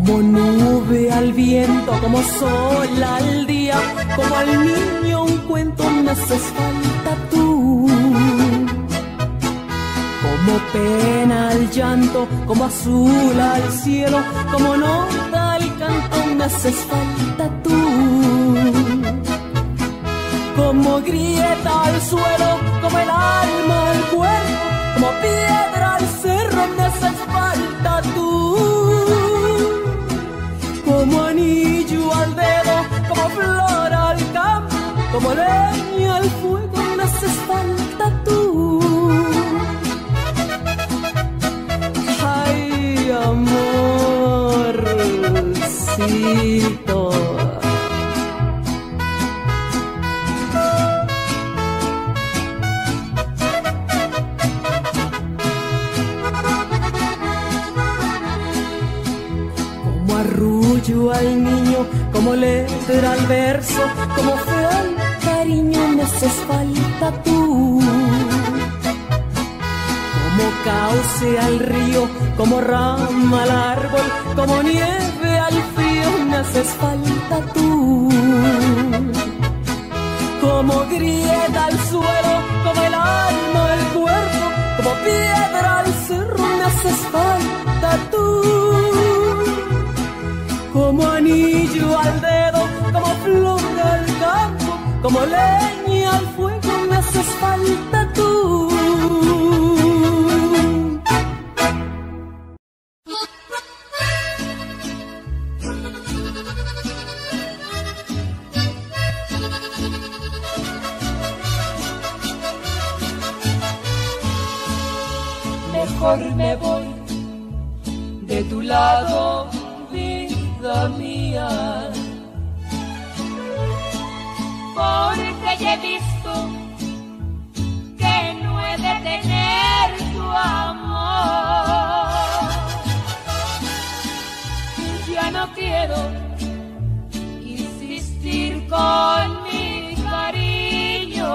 como nube al viento, como sol al día, como al niño un cuento me haces falta tú. Como pena al llanto, como azul al cielo, como nota al canto me haces falta tú. Como grieta al suelo, como el alma al cuerpo, como piedra al cerro me haces falta tú. Como anillo al dedo, como flor al campo, como leña al fuego me haces falta tú. Ay, amorcito. Arrullo al niño, como letra al verso, como fe al cariño me haces falta tú. Como cauce al río, como rama al árbol, como nieve al frío me haces falta tú. Como grieta al suelo, como el alma al cuerpo, como piedra al cerro me haces falta tú. Como anillo al dedo, como flor al campo, como leña al fuego me haces falta tú. Mejor me voy de tu lado, vida mía, porque ya he visto que no he de tener tu amor. Ya no quiero insistir con mi cariño,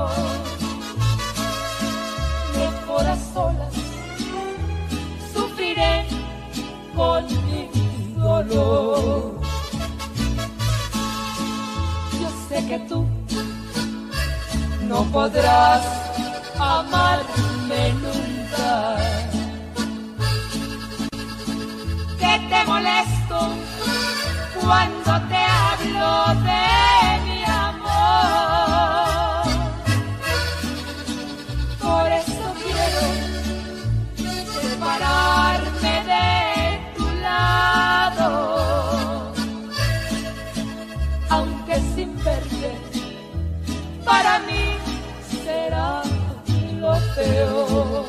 mejor a solas sufriré con mi dolor. Yo sé que tú no podrás amarme nunca, que te molesto cuando te hablo de mi amor. Por eso quiero separarme de tu lado, aunque sin verte para mí será lo peor.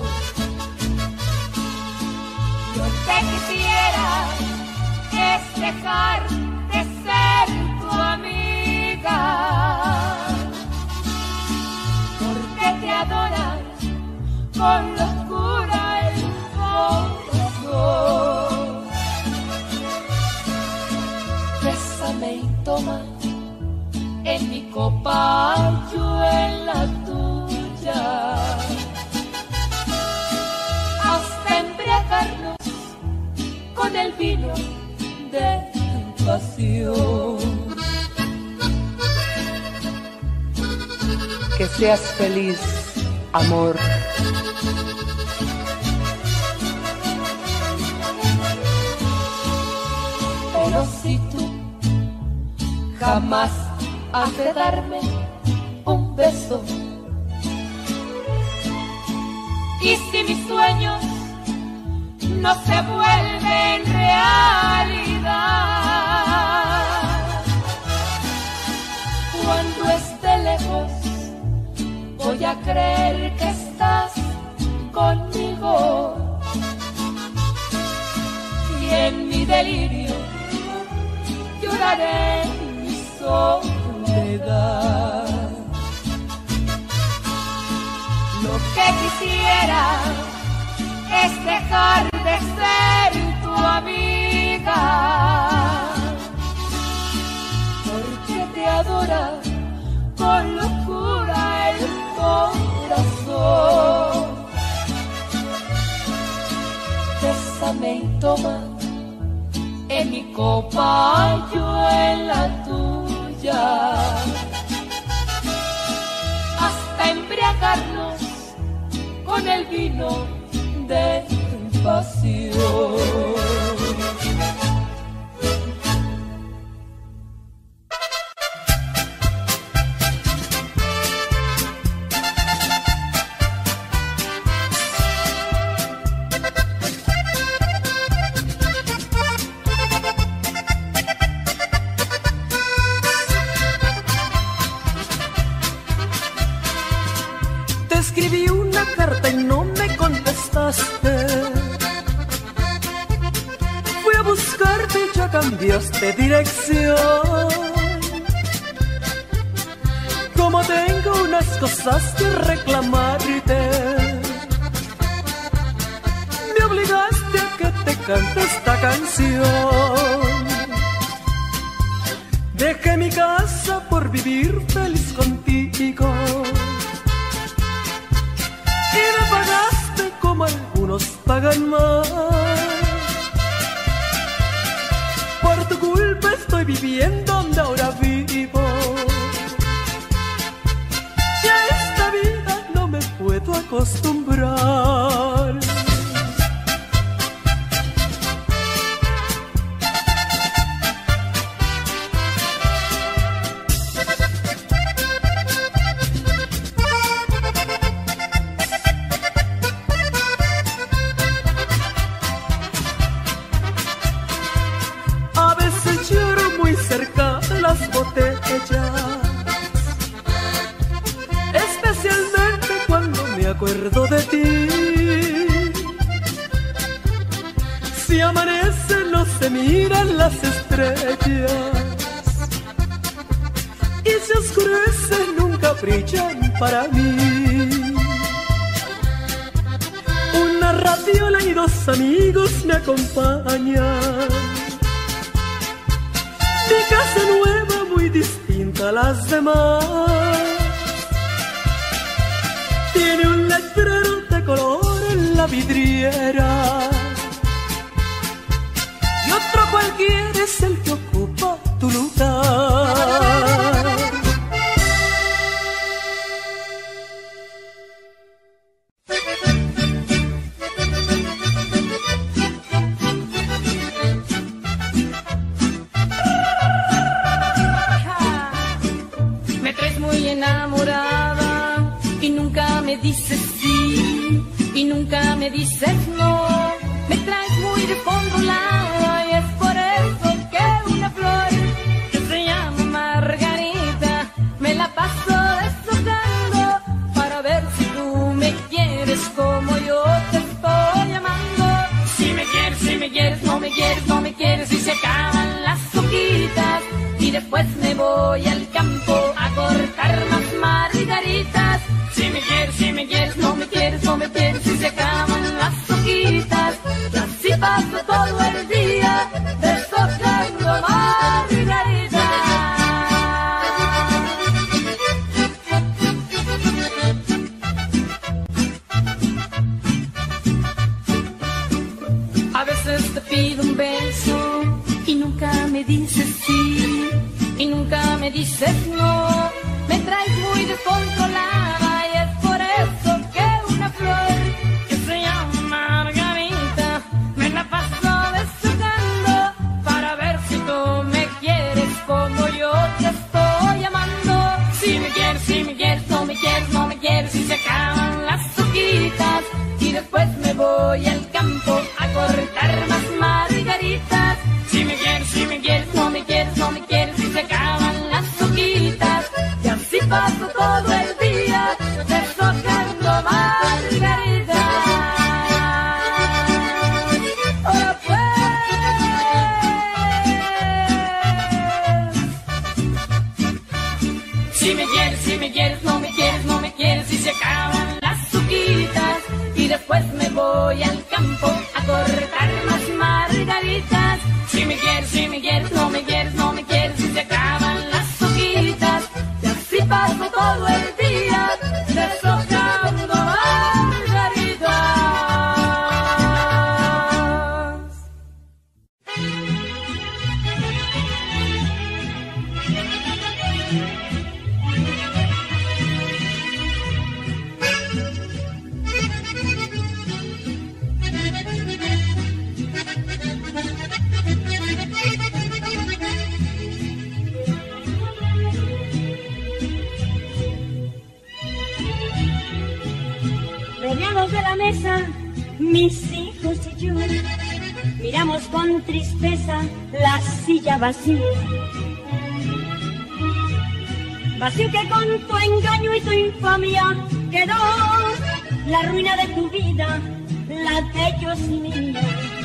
Lo que quisiera es dejar de ser tu amiga, porque te adoras con locura el corazón. Bésame y toma en mi copa, yo en la tuya, hasta embriagarnos con el vino de tu pasión. Que seas feliz, amor. Pero si tú jamás has de darme un beso, y si mis sueños no se vuelven realidad, cuando esté lejos voy a creer que estás conmigo, y en mi delirio lloraré mi soledad. Lo que quisiera es dejar de ser tu amiga, porque te adora con locura el corazón. Bésame y toma en mi copa, yo en la tuya, hasta embriagarnos con el vino de pasión. Escribí una carta y no me contestaste. Fui a buscarte y ya cambiaste dirección. Como tengo unas cosas que reclamarte, me obligaste a que te cante esta canción. Dejé mi casa por vivir feliz contigo y me pagaste como algunos pagan más. Por tu culpa estoy viviendo donde ahora vivo, y a esta vida no me puedo acostumbrar. Las botellas, especialmente cuando me acuerdo de ti. Si amanece no se miran las estrellas, y si oscurece nunca brillan para mí. Una radiola y dos amigos me acompañan. Mi casa nueva muy distinta a las demás, tiene un letrero de color en la vidriera, y otro cualquiera es el que ocupa tu lugar. Enamorada y nunca me dices sí y nunca me dices no. Me traes muy descontrolada y es por eso que una flor que se llama Margarita me la paso deshojando para ver si tú me quieres como yo te estoy amando. Si me quieres, si me quieres, no me quieres, no me quieres, y se acaban las hojitas y después me voy al campo a cortar más margaritas. Si me quieres, si me quieres, no me quieres, no me quieres, y se acaban las hojitas. Y así paso todo el día deshojando margaritas. A veces te pido un beso y nunca me dices sí y nunca me dices no. Me traes muy descontrolada y es por eso que una flor que se llama Margarita me la paso deshojando para ver si tú me quieres como yo te estoy amando. Si me quieres, si me quieres, no me quieres, no me quieres, y se acaban las hojitas y después me voy al campo a cortar más margaritas. Si me quieres, si me quieres, no me quieres, no me quieres, y se acaban las hojitas. Y así paso todo el día deshojando margaritas. ¡Ahora pues! Si me quieres, si me quieres, no me quieres, no me quieres, y se acaban las hojitas. Y después me voy al campo a cortar más margaritas. Si me quieres, si me quieres, no me quieres, no me quieres, y se acaban las hojitas. Y así paso todo el día deshojando margaritas. de la mesa, mis hijos y yo, miramos con tristeza la silla vacía. Vacío que con tu engaño y tu infamia quedó la ruina de tu vida, la de ellos y mía.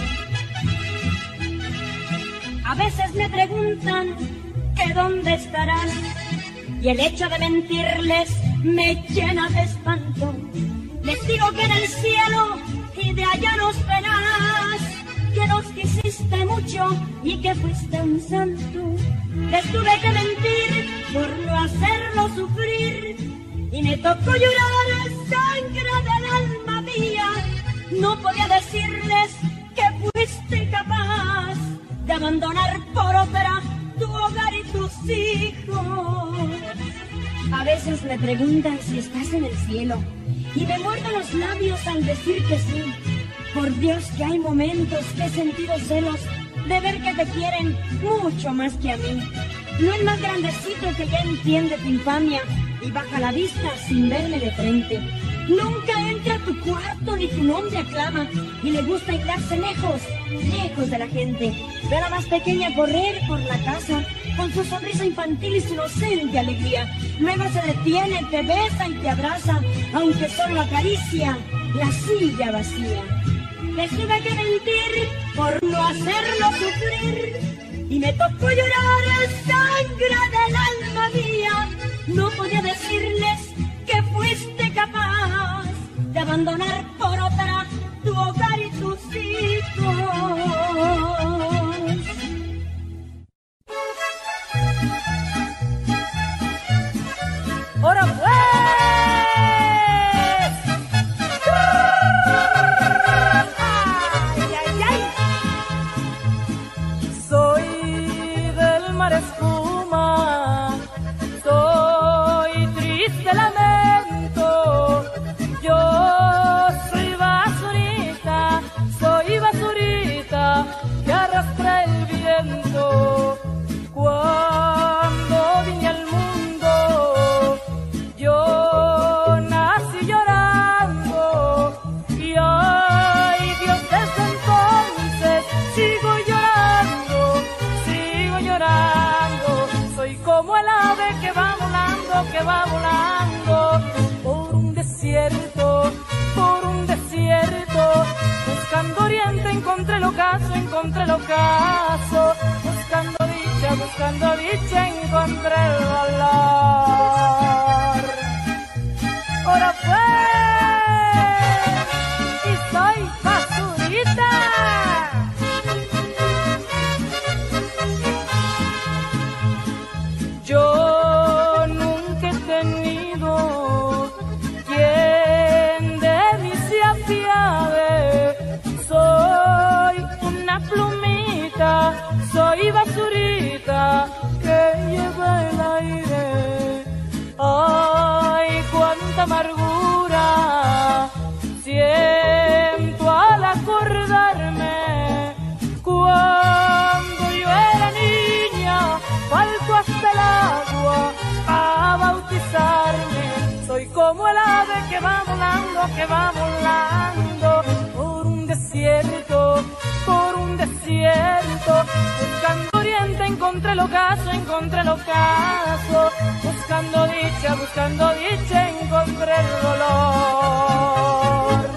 A veces me preguntan que dónde estarás, y el hecho de mentirles me llena de espanto. Les digo que en el cielo y de allá nos verás, que nos quisiste mucho y que fuiste un santo. Les tuve que mentir por no hacerlo sufrir, y me tocó llorar sangre del alma mía. No podía decirles que fuiste capaz de abandonar por otra tu hogar y tus hijos. A veces me preguntan si estás en el cielo, y me muerdo los labios al decir que sí. Por Dios que hay momentos que he sentido celos de ver que te quieren mucho más que a mí. No el más grandecito que ya entiende tu infamia y baja la vista sin verme de frente. Nunca entra a tu cuarto ni tu nombre aclama, y le gusta aislarse lejos, lejos de la gente. Ve a la más pequeña correr por la casa con su sonrisa infantil y su inocente alegría. Luego se detiene, te besa y te abraza, aunque solo acaricia la silla vacía. Les tuve que mentir por no hacerlo sufrir, y me tocó llorar sangre del alma mía. No podía decirles que fuiste capaz de abandonar por otra tu hogar y tus hijos. ¡Ahora pues! ¡Ay, ay, ay! Soy del mar espuma, soy triste lamento, yo soy basurita que arrastra el viento. Cuando vine al mundo, yo nací llorando, y ay Dios, desde entonces sigo llorando. Soy como el ave que va volando por un desierto, buscando oriente, encontré el ocaso, buscando dicha, encontré el dolor. Ahora pues, y soy basurita. Yo nunca he tenido quien de mí se apiade. Soy una plumita, soy basurita que lleva el aire. Ay, cuánta amargura siento al acordarme cuando yo era niña, falto hasta el agua a bautizarme. Soy como el ave que va volando por un desierto, buscando oriente, encontré el ocaso, buscando dicha, encontré el dolor.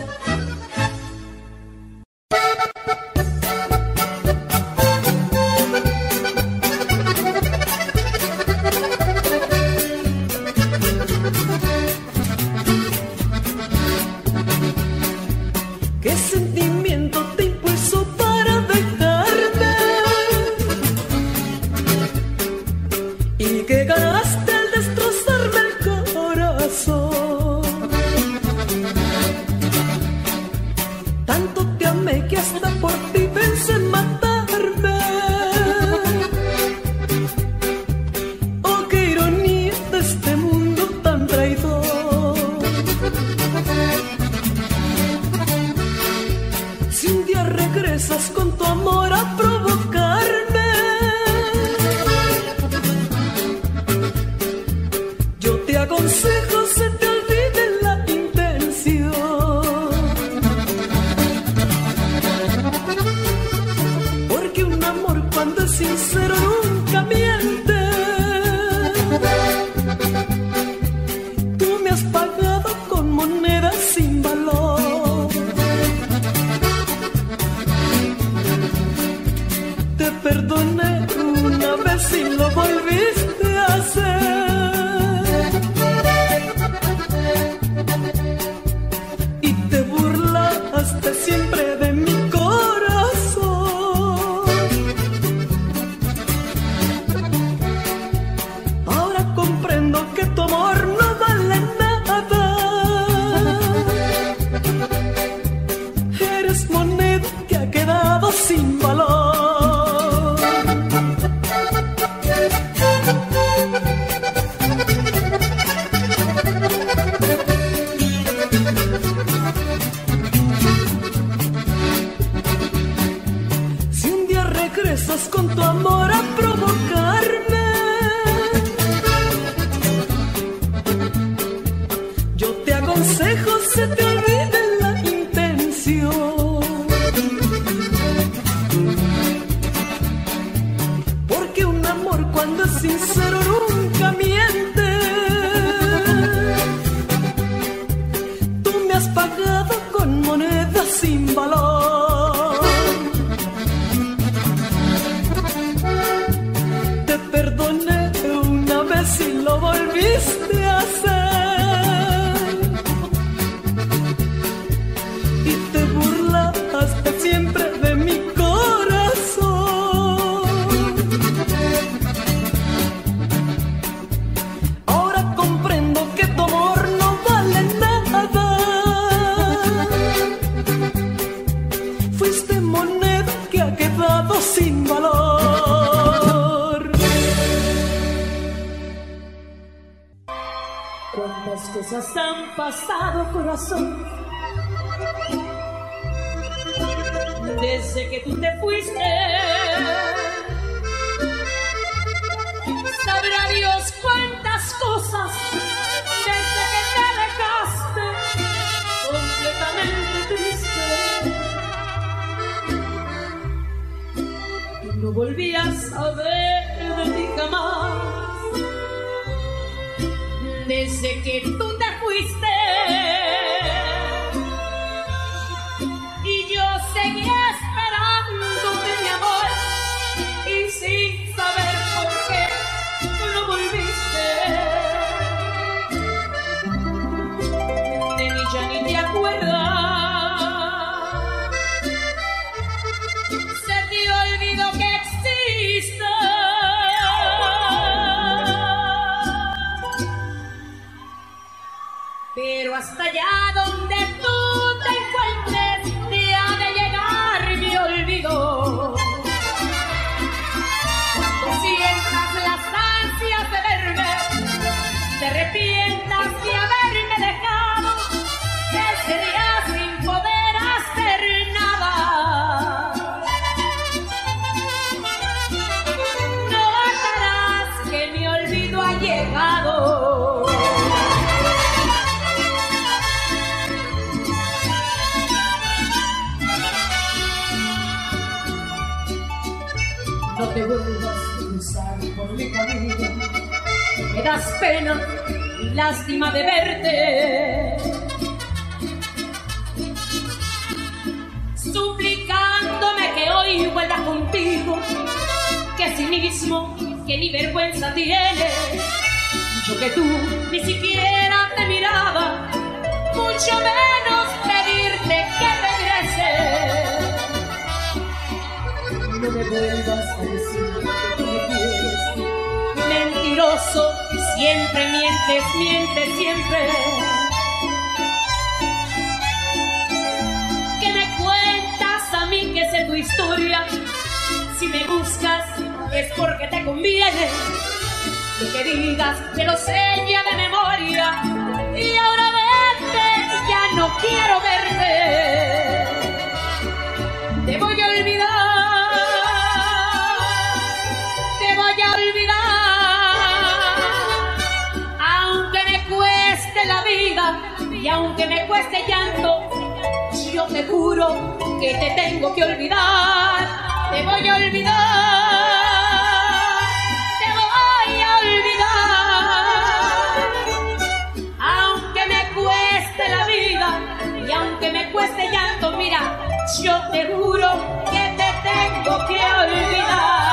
¿Qué sentimiento te impulsó para dejarme? ¿Y qué ganaste al destrozarme el corazón? Tanto te amé que hasta por ti pensé en matarme. Oh, qué ironía de este mundo tan traidor. Si un día regresas con tu amor a provocarme, yo te aconsejo se te olvide la intención. empiezas con tu amor a provocarme. Yo te aconsejo se te olvide la intención, porque un amor cuando es sincero nunca miente. Tú me has pagado con monedas sin valor. Te perdoné una vez y lo volviste a hacer, y te burlaste siempre de mi corazón. Ahora comprendo que tu amor no vale nada. Fuiste moneda que ha quedado sin valor. Cuántas cosas han pasado, corazón, desde que tú te fuiste. Sabrá Dios cuántas cosas desde que te alejaste, completamente triste. Y no volví a saber de ti jamás. Desde que tú te fuiste, y yo seguía esperándote, mi amor, y sin saber por qué tú no volviste. De mí ya ni te acuerdas, se te olvidó que existo. Pero hasta allá donde tú te encuentres, te ha de llegar mi olvido. Cuando sientas las ansias de verme, te arrepientas de haberme dejado, ese día sin poder hacer nada. Notarás que mi olvido ha llegado. No te vuelvas a cruzar por mi camino, me das pena y lástima de verte. Suplicándome que hoy vuelva contigo, que cinismo, que ni vergüenza tienes. Yo que tú ni siquiera te miraba, mucho menos pedirte que regreses. No me vuelvas a decir que me quieres, mentiroso, siempre mientes, mientes siempre. Que me cuentas a mí que sé tu historia, si me buscas es porque te conviene. Lo que digas te lo sé ya de memoria, y ahora vete, ya no quiero verte. Te voy a olvidar. Y aunque me cueste llanto, yo te juro que te tengo que olvidar. Te voy a olvidar, te voy a olvidar. Aunque me cueste la vida y aunque me cueste llanto, mira, yo te juro que te tengo que olvidar.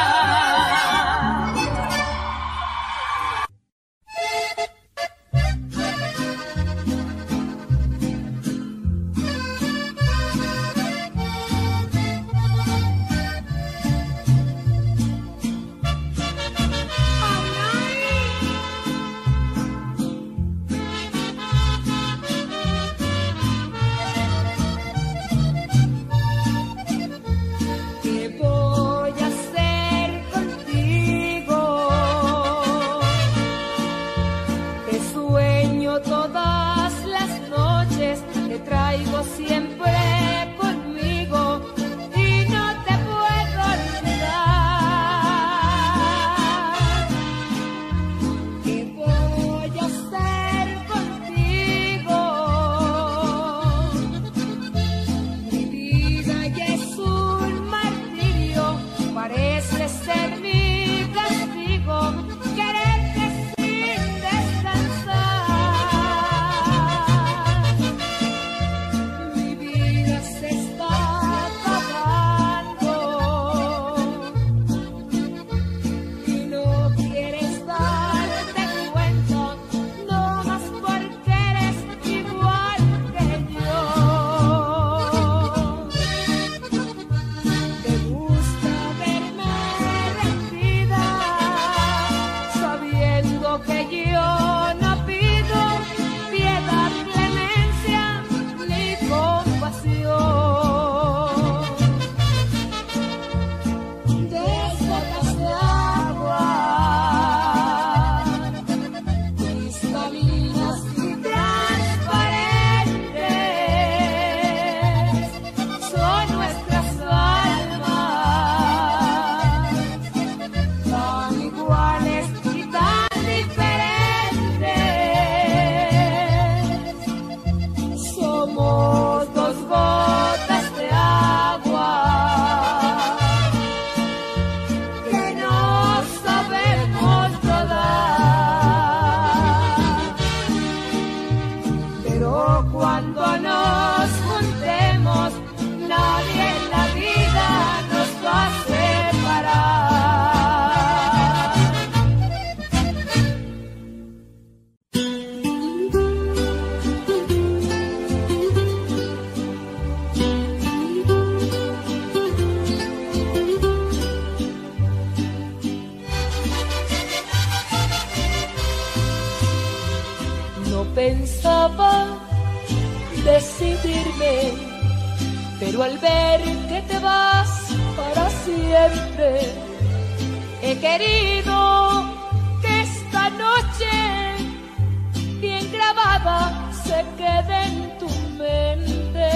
pero al ver que te vas para siempre, he querido que esta noche bien grabada se quede en tu mente.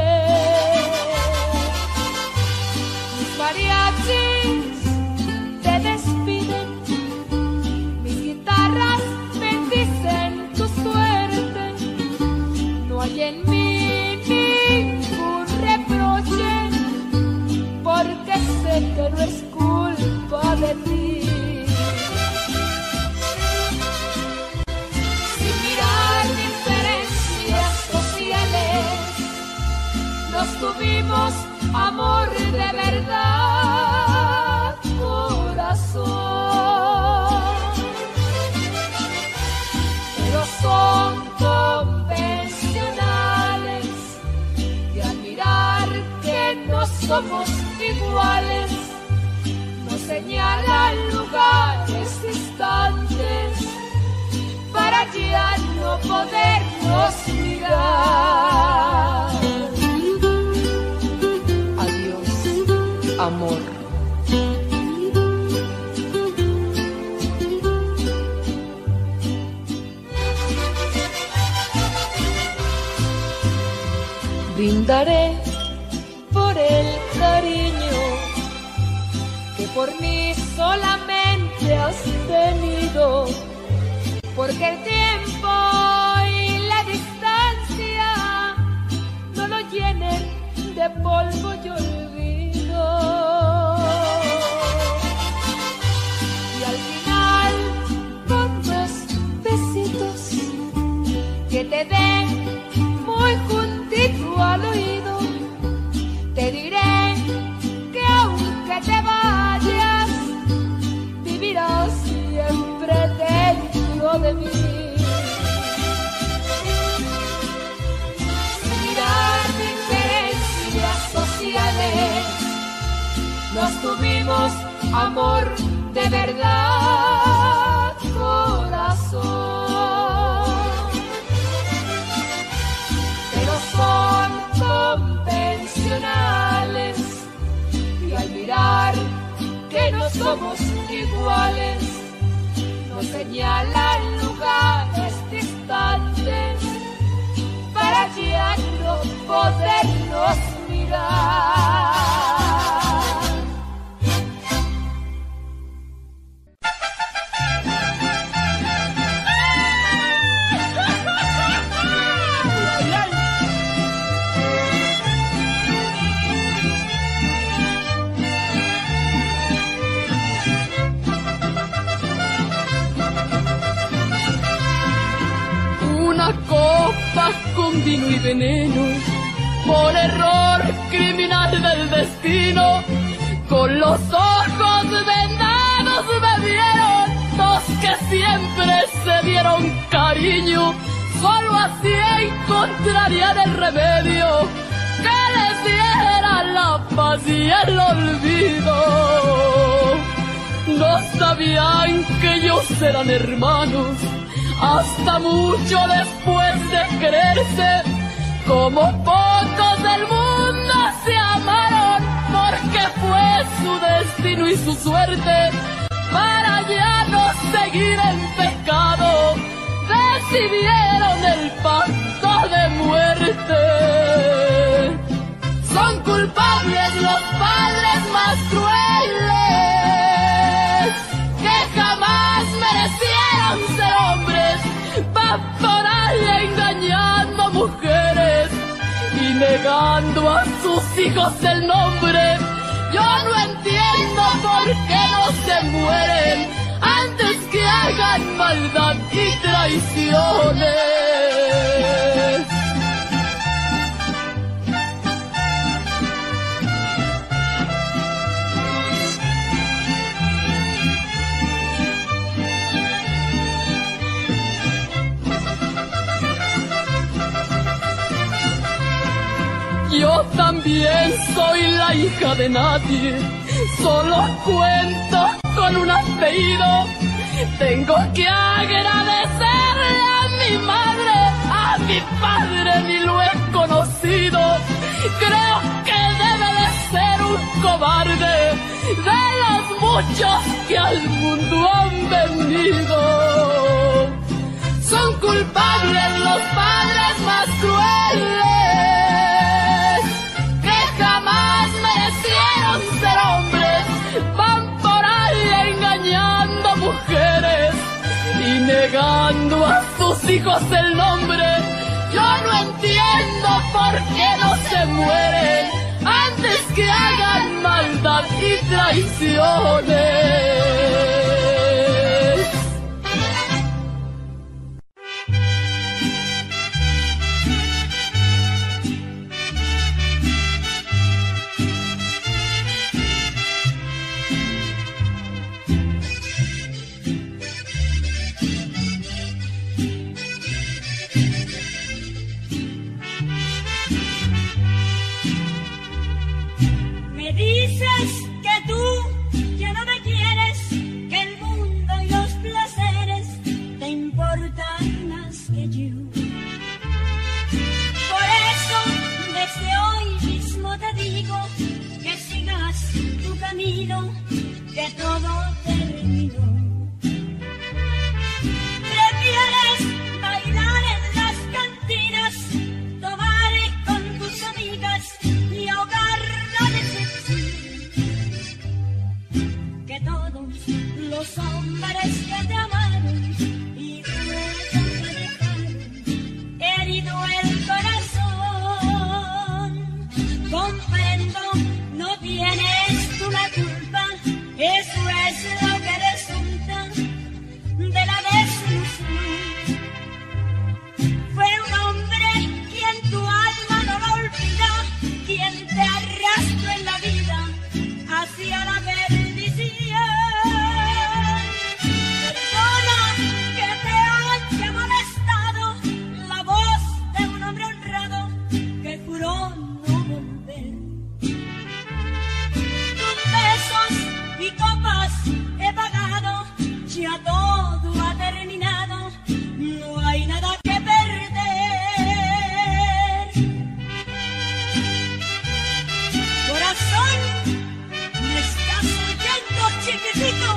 Mis mariachis te despiden, mis guitarras bendicen tu suerte, no hay en mí ningún reproche, porque sé que no es culpa de ti. Sin mirar diferencias sociales, nos tuvimos amor de verdad, corazón. Pero son convencionales de admirar que no somos iguales, nos señalan lugares distantes para ya no podernos mirar. Adiós, amor. Brindaré por el cariño que por mí solamente has tenido, porque el tiempo y la distancia no lo llenen de polvo y olvido. Y al final, con dos besitos que te den muy juntito al oído, te diré que aunque te vayas, vivirás siempre dentro de mí. Sin mirar diferencias sociales, nos tuvimos amor de verdad, corazón. Pero son convencionales y al mirar que no somos iguales, nos señalan lugares distantes para ya no podernos mirar. Copa con vino y veneno, por error criminal del destino, con los ojos vendados me vieron dos que siempre se dieron cariño, solo así encontrarían el remedio que les diera la paz y el olvido. No sabían que ellos eran hermanos, hasta mucho después de quererse, como pocos del mundo se amaron, porque fue su destino y su suerte, para ya no seguir en pecado, decidieron el pacto de muerte. Son culpables los padres más crueles, que jamás merecieron ser hombres, paparale engañando mujeres y negando a sus hijos el nombre. Yo no entiendo por qué no se mueren antes que hagan maldad y traiciones. Yo también soy la hija de nadie, solo cuento con un apellido. Tengo que agradecerle a mi madre, a mi padre ni lo he conocido. Creo muchos que al mundo han venido. Son culpables los padres más crueles, que jamás merecieron ser hombres. Van por ahí engañando mujeres y negando a sus hijos el nombre. Yo no entiendo por qué no se mueren antes que hagan maldad y traiciones. Que todo terminó. Prefieres bailar en las cantinas, tomar con tus amigas y ahogar la decepción. Que todos los hombres que te amaron y luego te dejaron herido el corazón. Comprendo, no tienes tú la culpa. Eso es lo que resulta de la desilusión. Fue un hombre quien tu alma no lo olvida, quien te arrastró en la vida hacia la perdición. Perdona que te haya molestado la voz de un hombre honrado que juró no volver. Tus besos y copas he pagado, ya todo ha terminado, no hay nada que perder. Corazón, ¿me estás oyendo, chiquitito?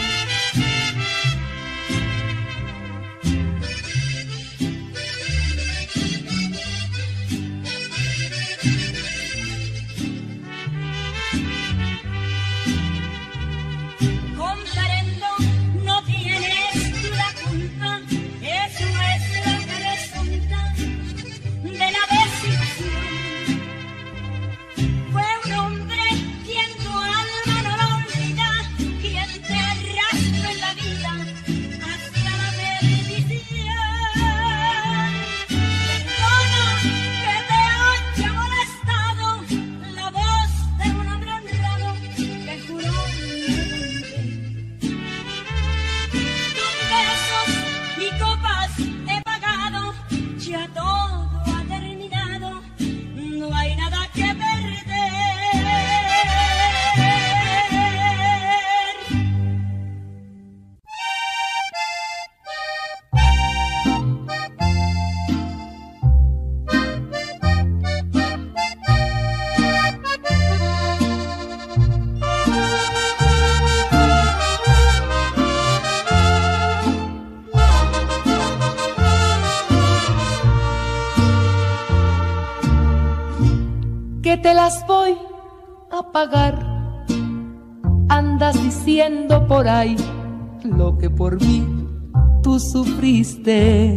Que te las voy a pagar. Andas diciendo por ahí lo que por mí tú sufriste.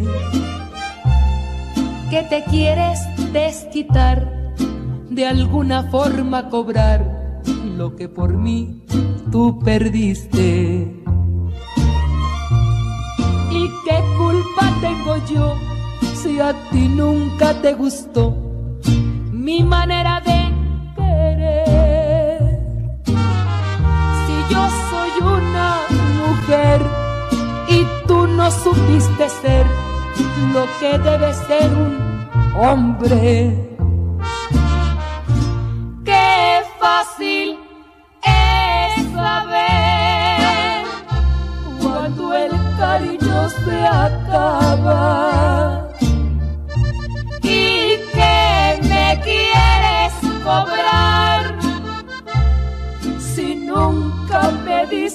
Que te quieres desquitar, de alguna forma cobrar lo que por mí tú perdiste. ¿Y qué culpa tengo yo si a ti nunca te gustó mi manera de querer? Si yo soy una mujer y tú no supiste ser lo que debe ser un hombre. Qué fácil es saber cuando el cariño se acaba y que me quieres cobrar si nunca me di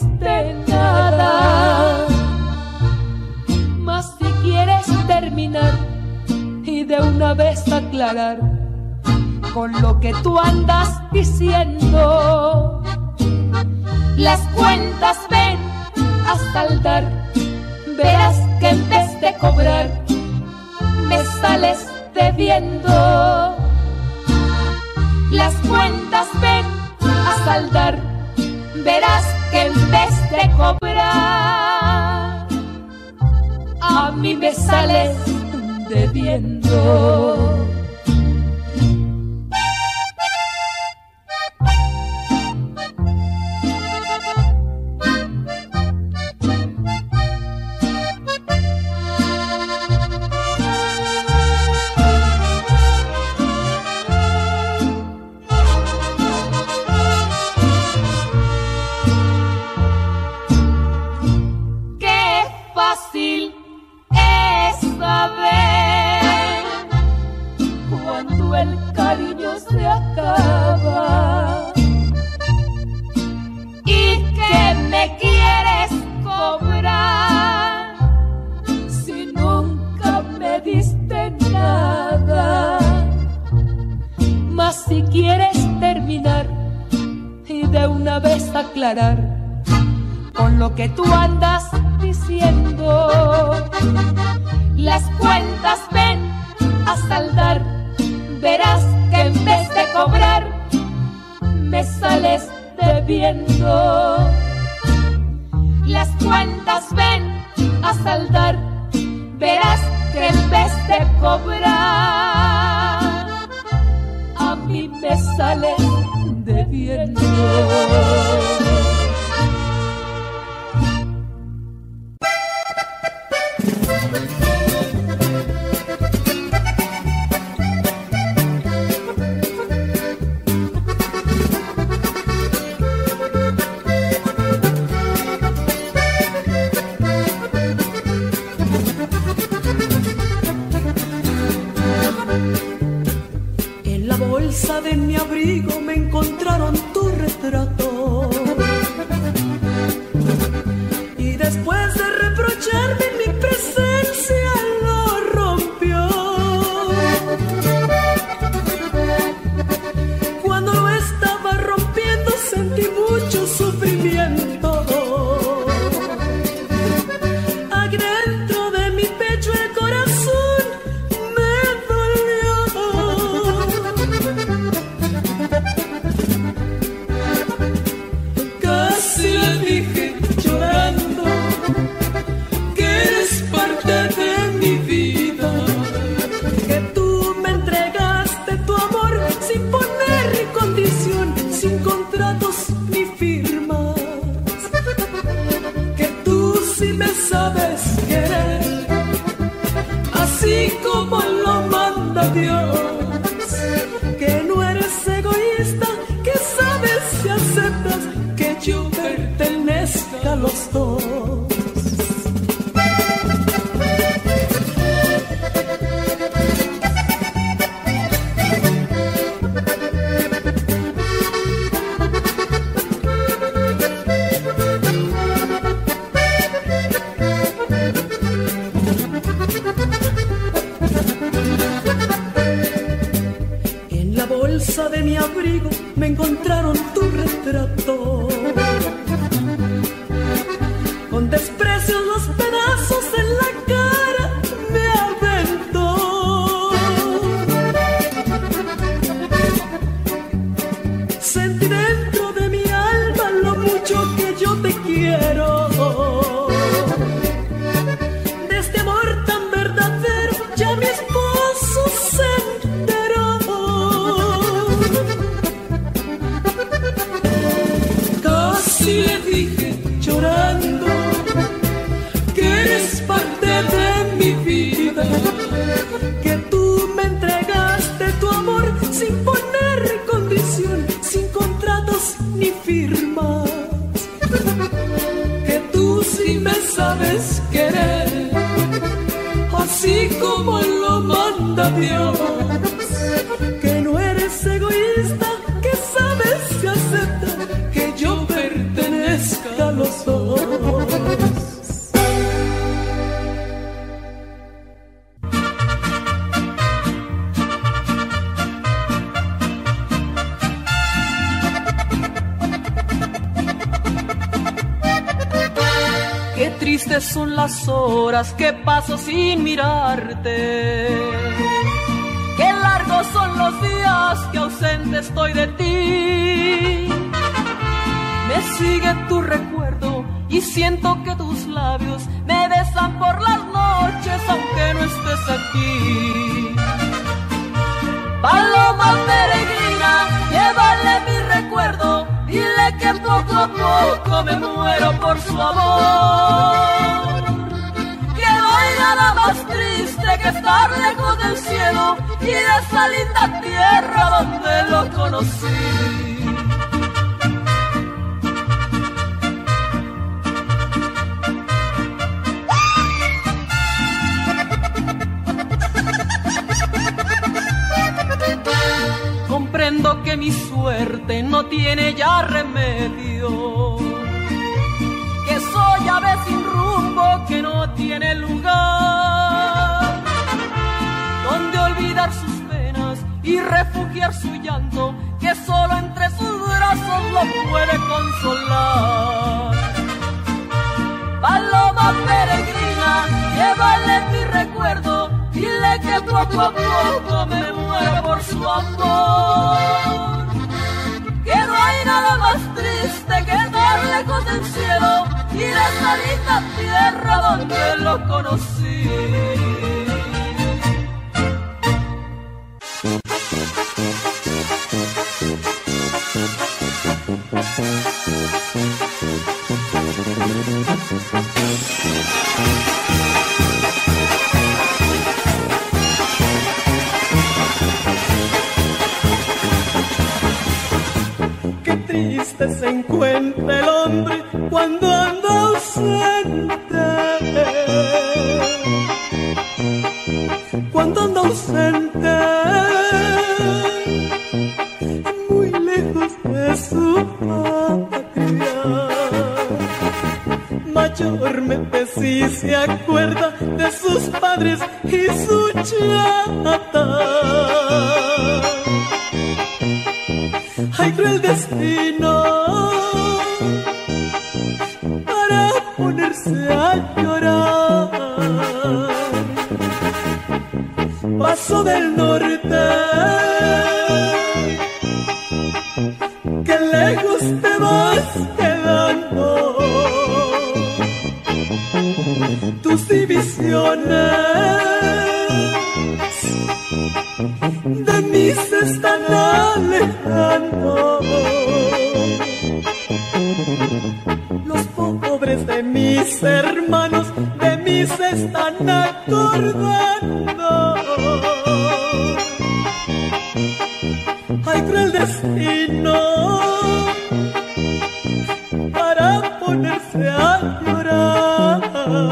de una vez aclarar con lo que tú andas diciendo. Las cuentas ven a saldar, verás que en vez de cobrar me sales debiendo. Las cuentas ven a saldar, verás que en vez de cobrar a mí me sales debiendo. Si quieres terminar y de una vez aclarar con lo que tú andas diciendo, las cuentas ven a saldar, verás que en vez de cobrar me sales debiendo. Las cuentas ven a saldar, verás que en vez de cobrar a mí me sales debiendo. De mi abrigo me encontraron tu retrato y después de reprocharme mi presencia lo rompió. Cuando lo estaba rompiendo sentí mucho sufrimiento. Aquí dentro de mi pecho el corazón me dolió. Casi le dije llorando que eres parte de mi vida, que tú me entregaste tu amor sin poner condición, sin contratos ni firmas, que tú sí me sabes querer, así como lo manda Dios, que no eres egoísta, que sabes y aceptas que yo pertenezca a los dos. En la bolsa de mi abrigo me encontraron tu retrato. Con desprecio los pedazos en la cara me aventó. Sentí dentro de mi alma lo mucho que yo te quiero. De este amor tan verdadero ya mi esposo se enteró. Casi le dije llorando que eres parte de mi vida, que tú me entregaste tu amor sin poner condición, sin contratos ni firmas, que tú sí me sabes querer, así como lo manda Dios, que no eres egoísta, que sabes y aceptas que yo pertenezca a los dos. tristes son las horas que paso sin mirarte. Qué largos son los días que ausente estoy de ti. Me sigue tu recuerdo y siento que tus labios me besan por las noches aunque no estés aquí. Paloma peregrina, llévale mi recuerdo, dile que poco a poco me muero por su amor. Que no hay nada más triste que estar lejos del cielo y de esa linda tierra donde lo conocí. Comprendo que mi suerte no tiene ya remedio, que soy ave sin rumbo que no tiene lugar donde olvidar sus penas y refugiar su llanto, que solo entre sus brazos lo puede consolar. Paloma peregrina, llévale mi recuerdo, dile que poco a poco me muero por su amor. Que no hay nada más triste que estar lejos del cielo y de esa linda tierra donde lo conocí. Qué triste se encuentra el hombre cuando anda ausente. Cuando anda ausente, muy lejos de su patria. Mayormente si se acuerda de sus padres y su chata. Hay cruel destino para ponerse a llorar. Paso del norte, que lejos te vas quedando. Tus divisiones de mí se están alejando. Los pobres de mis hermanos de mí se están acordando. Hay cruel destino para ponerse a llorar.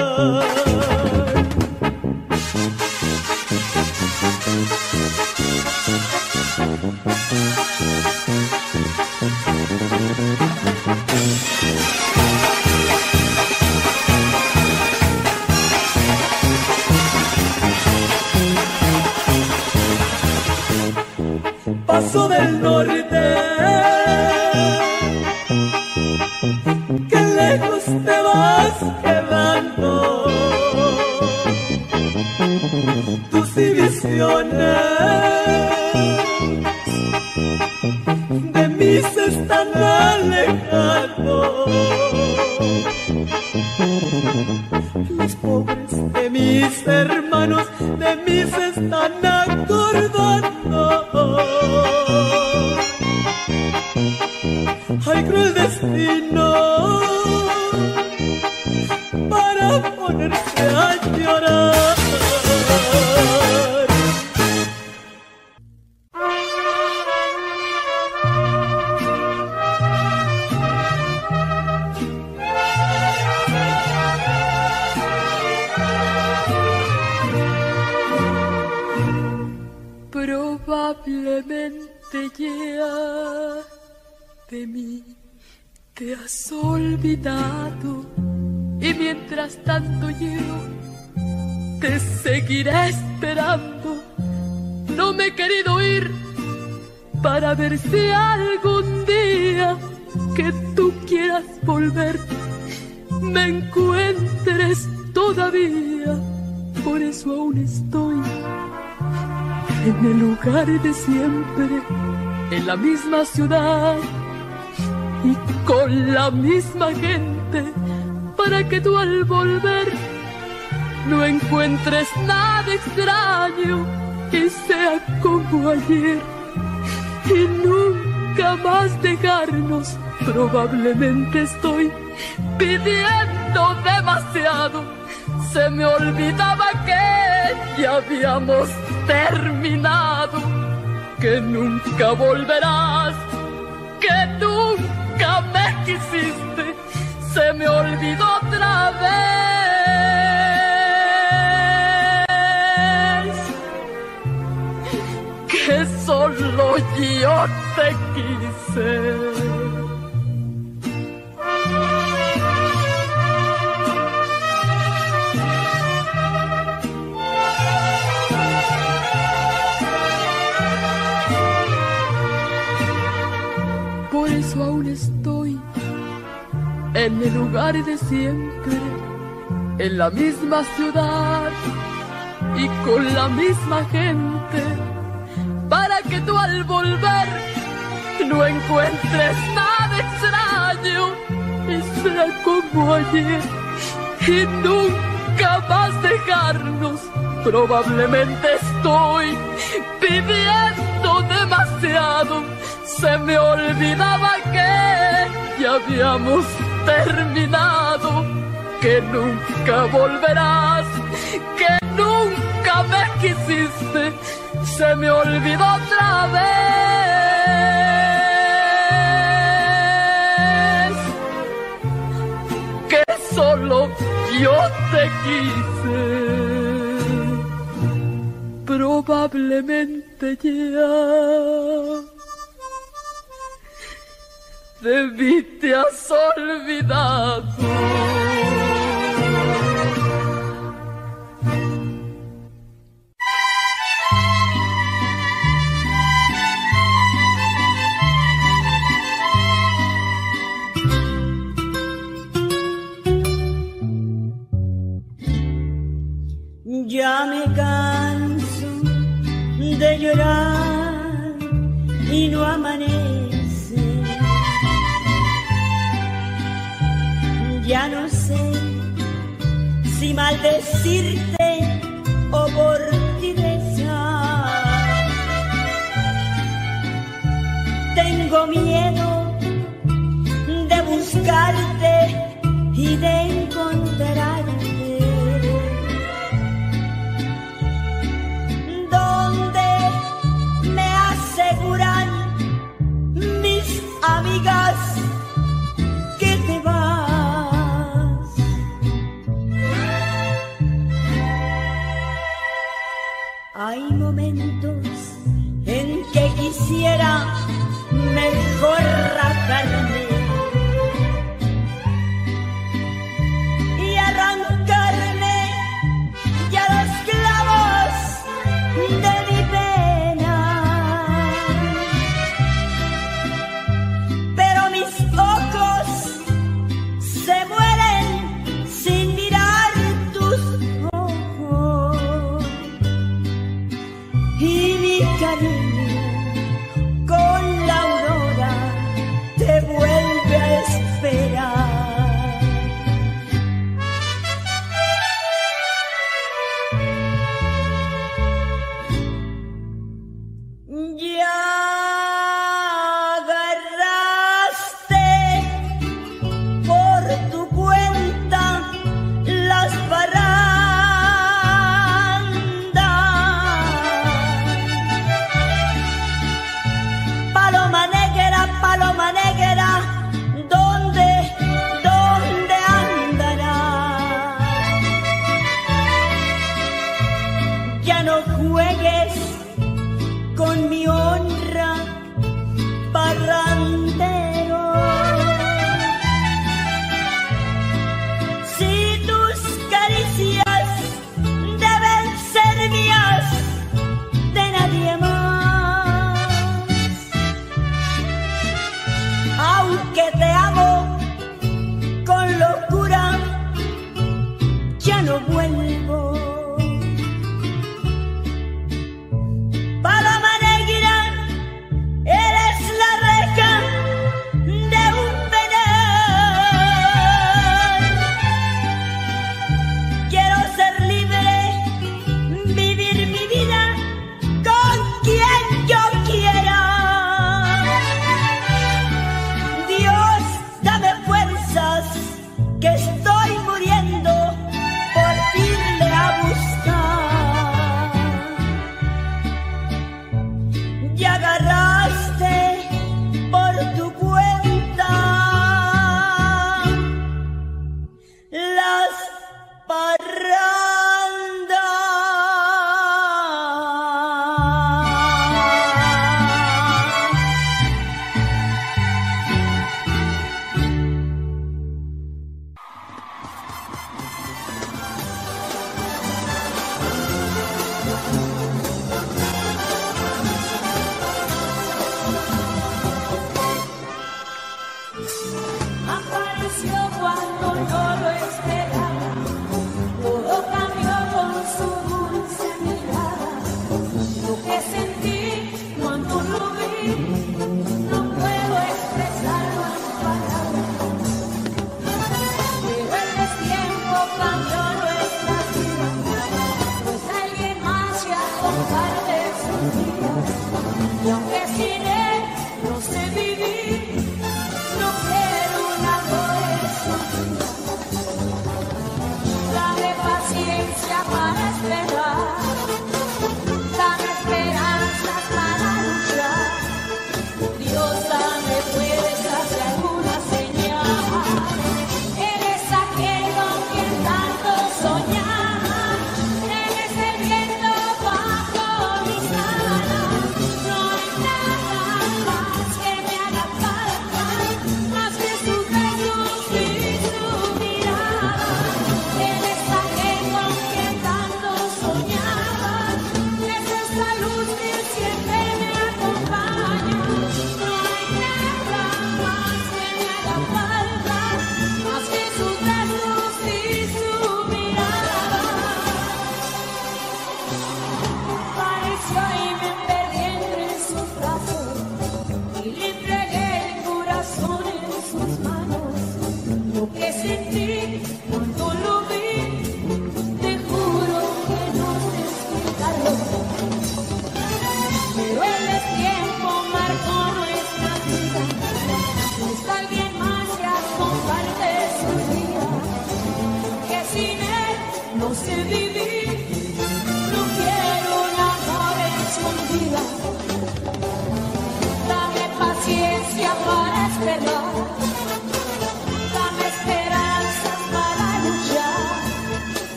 Paso del norte, que lejos te vas quedando. Tus divisiones de mí se están alejando. Los pobres de mis hermanos de mí se están acordando. Hay cruel destino para ponerse a llorar. Probablemente ya de mí te has olvidado y mientras tanto yo te seguiré esperando. No me he querido ir para ver si algún día que tú quieras volver me encuentres todavía. Por eso aún estoy en el lugar de siempre, en la misma ciudad y con la misma gente, para que tú al volver no encuentres nada extraño y sea como ayer, y nunca más dejarnos. Probablemente estoy pidiendo demasiado. Se me olvidaba que ya habíamos terminado, que nunca volverás, que nunca me quisiste. Se me olvidó otra vez que solo yo te quise. Por eso aún estoy en el lugar de siempre, en la misma ciudad y con la misma gente, para que tú al volver no encuentres nada extraño y sea como ayer, y nunca más dejarnos. Probablemente estoy pidiendo demasiado. Se me olvidaba que ya habíamos terminado, que nunca volverás, que nunca me quisiste. Se me olvidó otra vez que solo yo te quise. Probablemente ya de mí te has olvidado. Ya me canso de llorar y no amanece. Ya no sé si maldecirte o por ti rezar. Tengo miedo de buscarte y de encontrarte. Mis amigas que te vas. Hay momentos en que quisiera mejor rajarme y arrancar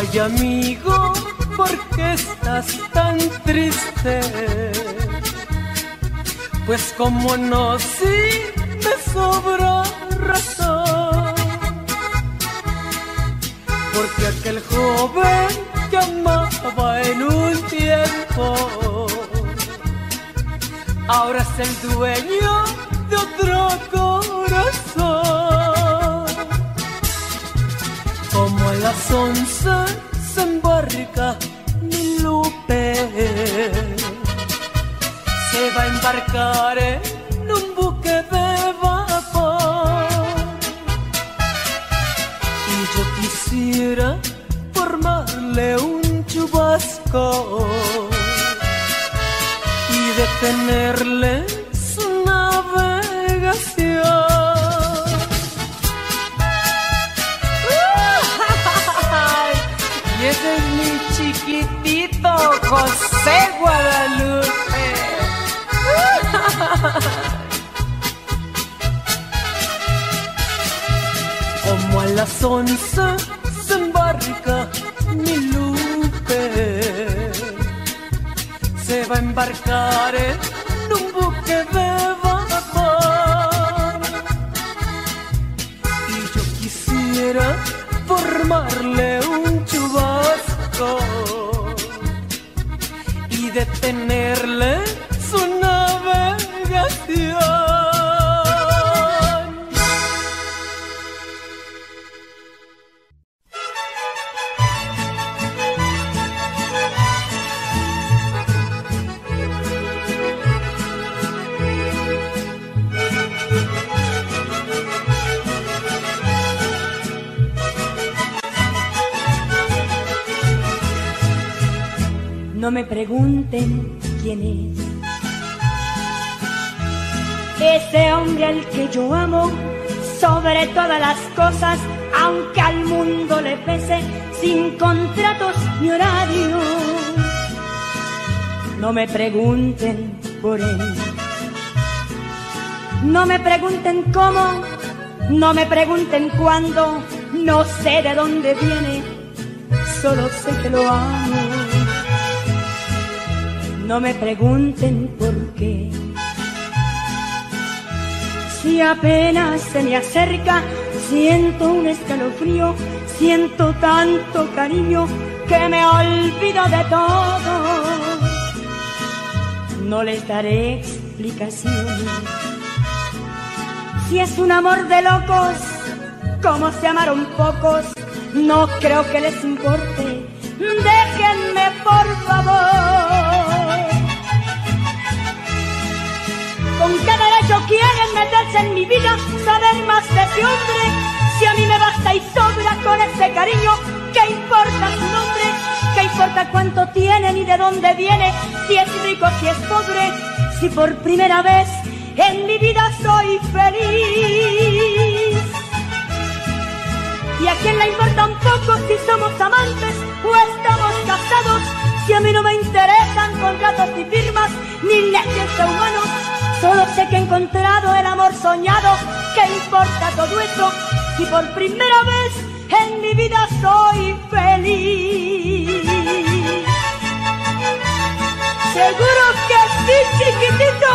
Oye amigo, ¿por qué estás tan triste? Pues como no, si me sobra razón, porque aquel joven que amaba en un tiempo ahora es el dueño de otro corazón. Como a las 11 se embarca mi Lupe, se va a embarcar en un buque de vapor, y yo quisiera formarle un chubasco y detenerle su navegación. Y ese es mi chiquitito José Guadalupe. Como a las 11 se embarca mi Lupe, se va a embarcar en un buque de vapor, y yo quisiera formarle un chubasco y detenerle su navegación. No me pregunten quién es ese hombre al que yo amo sobre todas las cosas, aunque al mundo le pese, sin contratos ni horarios. No me pregunten por él, no me pregunten cómo, no me pregunten cuándo, no sé de dónde viene, solo sé que lo amo. No me pregunten por qué, si apenas se me acerca siento un escalofrío, siento tanto cariño que me olvido de todo. No les daré explicación, si es un amor de locos, como se amaron pocos, no creo que les importe, déjenme por favor. ¿Con qué derecho quieren meterse en mi vida, saber más de ese hombre? Si a mí me basta y sobra con ese cariño, ¿qué importa su nombre? ¿Qué importa cuánto tiene ni de dónde viene? Si es rico, si es pobre, si por primera vez en mi vida soy feliz. ¿Y a quién le importa un poco si somos amantes o estamos casados? Si a mí no me interesan contratos ni firmas ni leyes de humanos, solo sé que he encontrado el amor soñado. ¿Qué importa todo eso si por primera vez en mi vida soy feliz? Seguro que sí, chiquitito.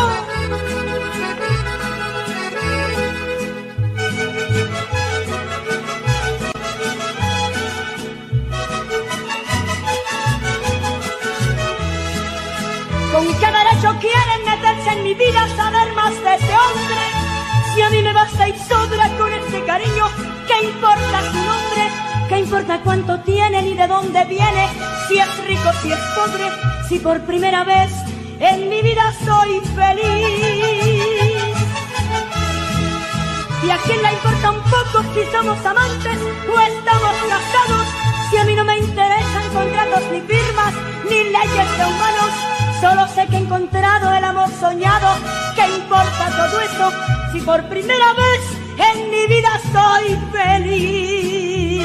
¿Con qué derecho quieren meterse en mi vida, saber más de ese hombre? Si a mí me basta y sobra con ese cariño, ¿qué importa su nombre? ¿Qué importa cuánto tiene ni de dónde viene? Si es rico, si es pobre, si por primera vez en mi vida soy feliz. ¿Y a quién le importa un poco si somos amantes o estamos casados? Si a mí no me interesan contratos ni firmas ni leyes de humanos, solo sé que he encontrado el amor soñado. ¿Qué importa todo eso si por primera vez en mi vida soy feliz?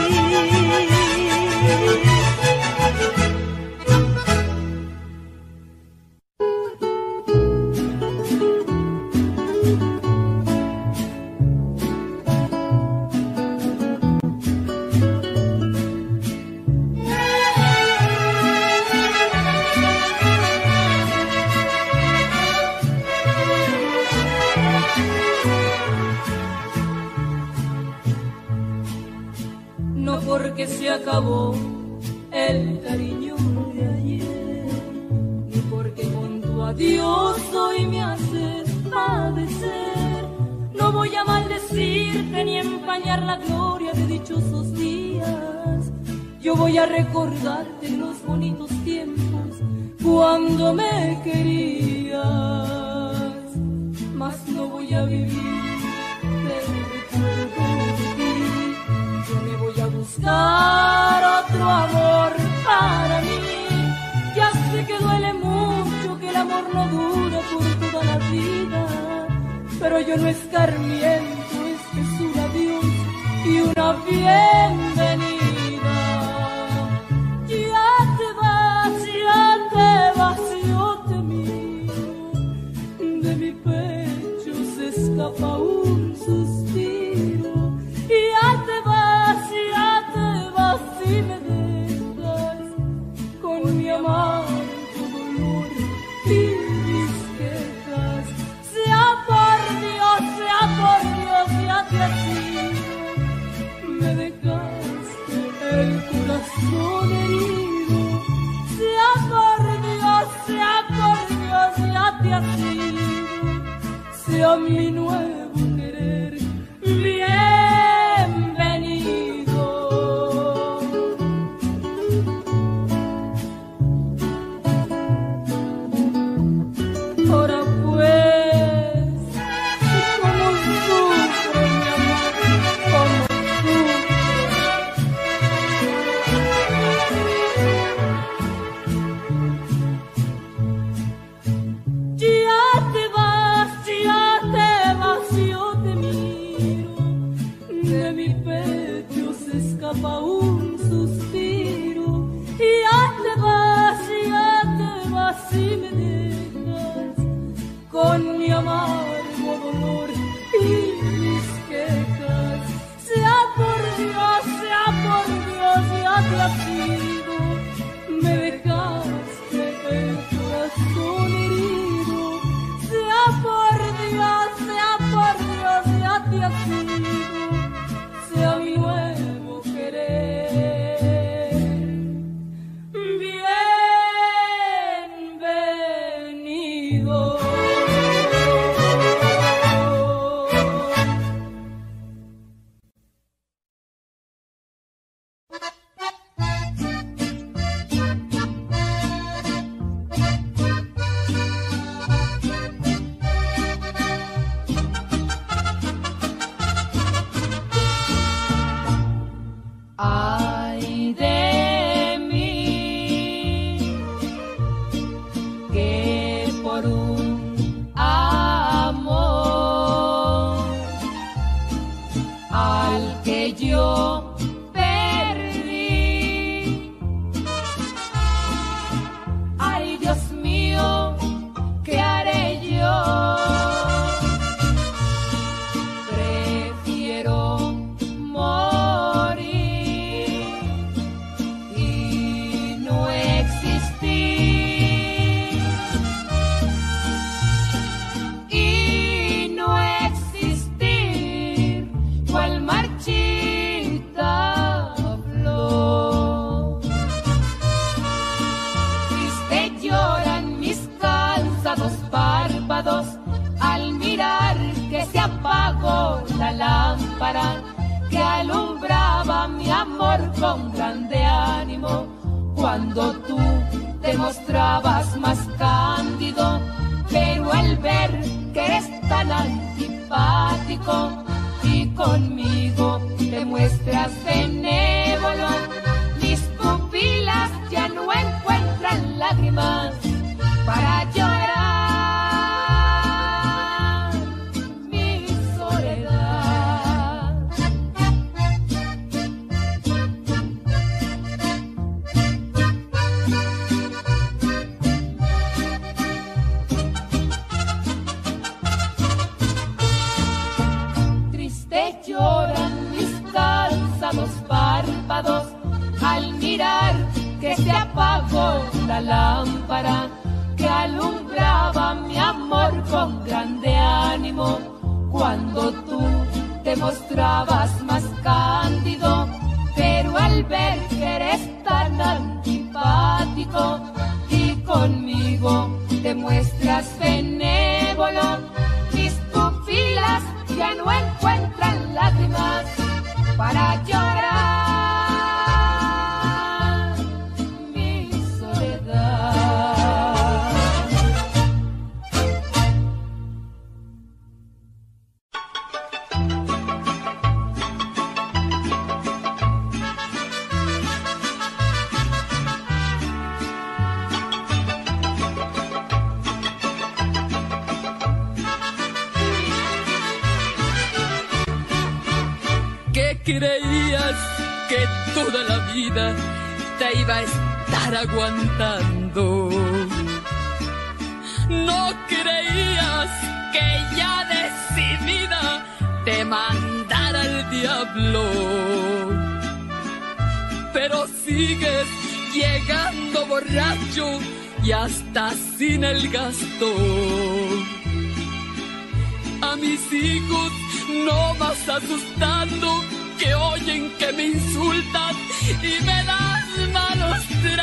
se acabó el cariño de ayer, ni porque con tu adiós hoy me haces padecer. No voy a maldecirte ni empañar la gloria de dichosos días. Yo voy a recordarte los bonitos tiempos cuando me querías, mas no voy a vivir del recuerdo de ti. Yo me voy a buscar otro amor para mí. Ya sé que duele mucho, que el amor no dura por toda la vida, pero yo no escarmiento, este es un adiós y una bienvenida. Yo te miro, de mi pecho se escapa un suspiro. Y ya te vas y me dejas con mi amargo dolor y mis quejas. Sea por Dios, ya te has ido, me dejaste el corazón herido. Sea por Dios, ya te has ido, sea mi nuevo querer bienvenido. Ahora pues, como sufre mi amor, como sufre. Ya te vas, yo te miro, de mi pecho se escapa un suspiro. Y ya te vas y me dejas con mi amargo dolor y mis quejas. Sea por Dios, ya te has ido, me dejaste el corazón herido. Sea por Dios, ya te has ido, sea mi nuevo querer bienvenido. Ay de mí, que por un amor al que yo perdí. Ay, Dios mío, ¿qué haré yo? Prefiero al mirar que se apagó la lámpara que alumbraba mi amor con grande ánimo, cuando tú te mostrabas más cándido, pero al ver que eres tan antipático y conmigo te muestras benévolo, mis pupilas ya no encuentran lágrimas para llorar. Lloran mis cansados párpados al mirar que se apagó la lámpara que alumbraba mi amor con grande ánimo, cuando tú te mostrabas más cándido, pero al ver que eres tan antipático y conmigo te muestras benévolo. Mis pupilas ya no encuentran lágrimas para llorar mi soledad. Creías que toda la vida te iba a estar aguantando. No creías que ya decidida te mandara el diablo. Pero sigues llegando borracho y hasta sin el gasto. A mis hijos no vas asustando, que oyen que me insultas y me das malos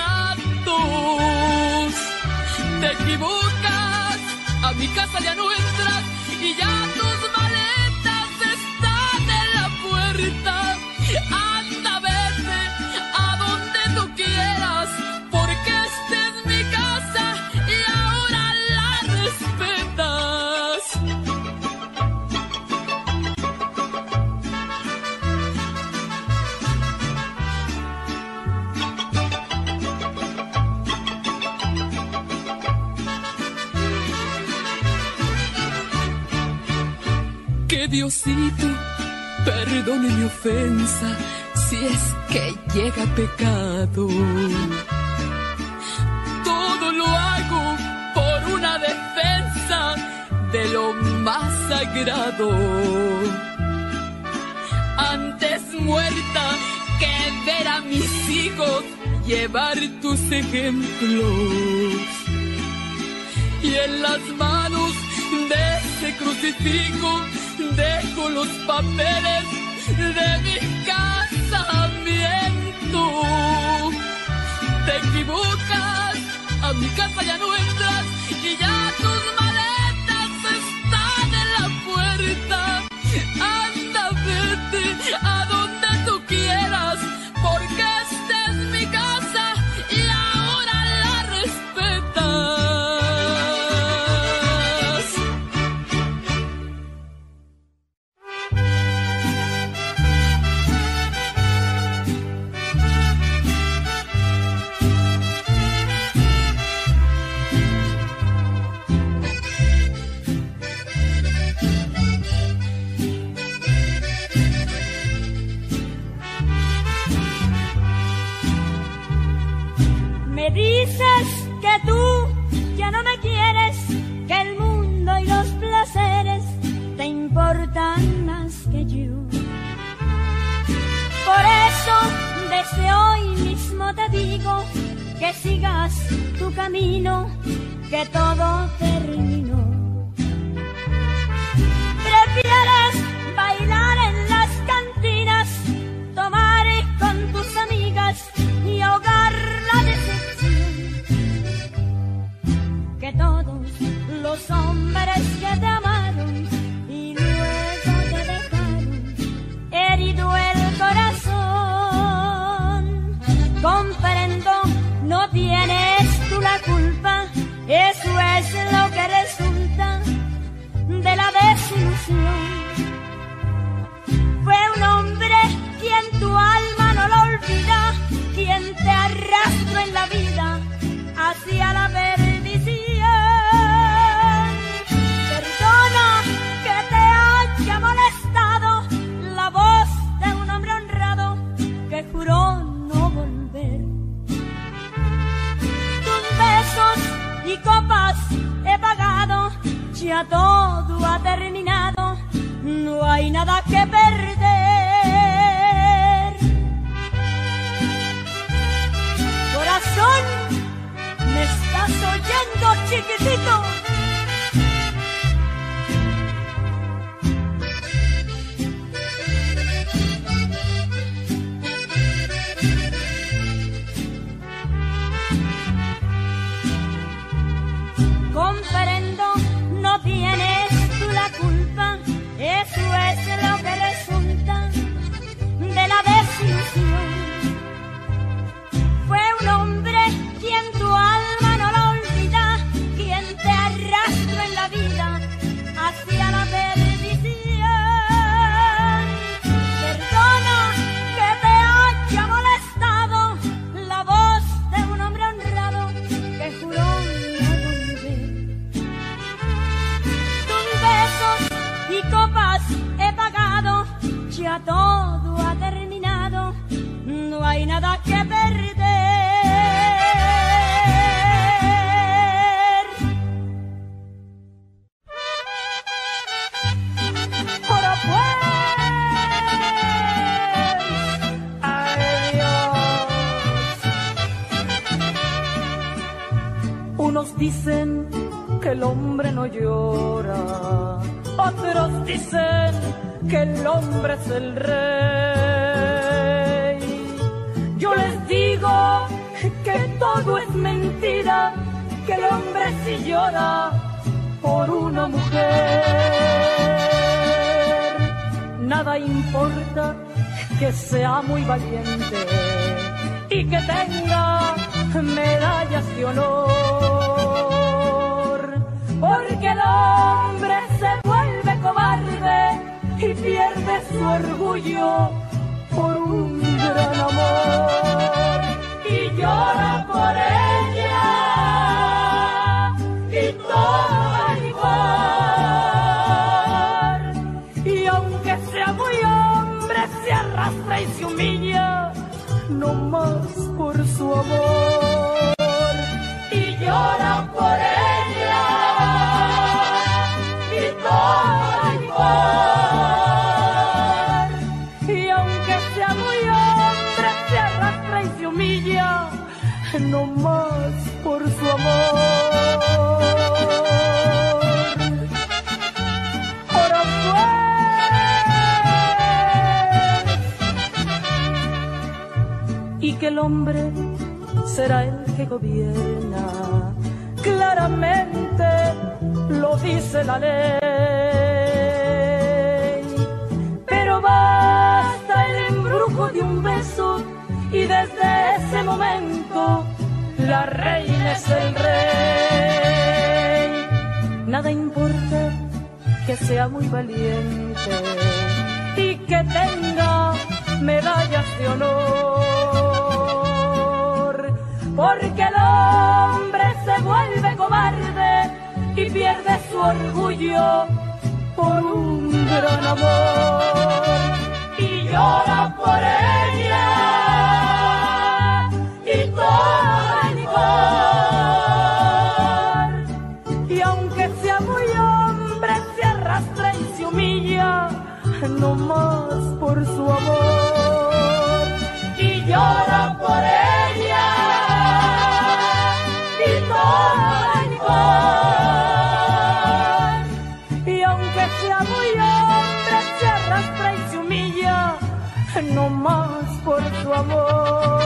tratos. Te equivocas, a mi casa ya no entras y ya tus maletas están en la puerta. Anda, vete a donde tú quieras, porque esta es mi casa y ahora la respetas. Que Diosito perdone mi ofensa si es que llega pecado. Todo lo hago por una defensa de lo más sagrado. Antes muerta que ver a mis hijos llevar tus ejemplos. Y en las manos de ese crucifijo dejo los papeles de mi casamiento. Te equivocas, a mi casa ya no entras y ya tus maletas están en la puerta. Anda, vete a donde tú quieras, porque esta es mi casa y ahora la respetas. Me dices que tú ya no me quieres, que el mundo y los placeres te importan más que yo. Por eso desde hoy mismo te digo que sigas tu camino, que todo terminó. Prefieres bailar en las cantinas, tomar con tus amigas y ahogar la decepción, que todos los hombres que te amaron y luego te dejaron herido el corazón. Comprendo, no tienes tú la culpa, eso es lo que resulta de la desilusión. Fue un hombre quien tu alma no lo olvida, quien te arrastró en la vida hacia la perdición. Perdona que te haya molestado la voz de un hombre honrado que juró no volver. Tus besos y copas he pagado, ya todo ha terminado, no hay nada que perder. Corazón, ¿me estás oyendo, chiquitito? nada que perder. Ahora pues, adiós. Unos dicen que el hombre no llora, otros dicen que el hombre es el rey. Yo les digo que todo es mentira, que el hombre sí llora por una mujer. Nada importa que sea muy valiente y que tenga medallas de honor, porque el hombre se vuelve cobarde y pierde su orgullo por un gran amor, y llora por ella y toma igual, y aunque sea muy hombre se arrastra y se humilla no más por su amor, y llora por ella y toma igual, y aunque sea muy hombre se arrastra y se humilla no más por su amor. Ahora pues, y que el hombre será el que gobierna, claramente lo dice la ley, pero basta el embrujo de un beso y desde ese momento la reina es el rey. Nada importa que sea muy valiente y que tenga medallas de honor, porque el hombre se vuelve cobarde y pierde su orgullo por un gran amor, y llora por ella y toma igual, y aunque sea muy hombre se arrastra y se humilla no más por su amor, y llora por ella y toma igual, y aunque sea muy hombre se arrastra y se humilla no más por su amor.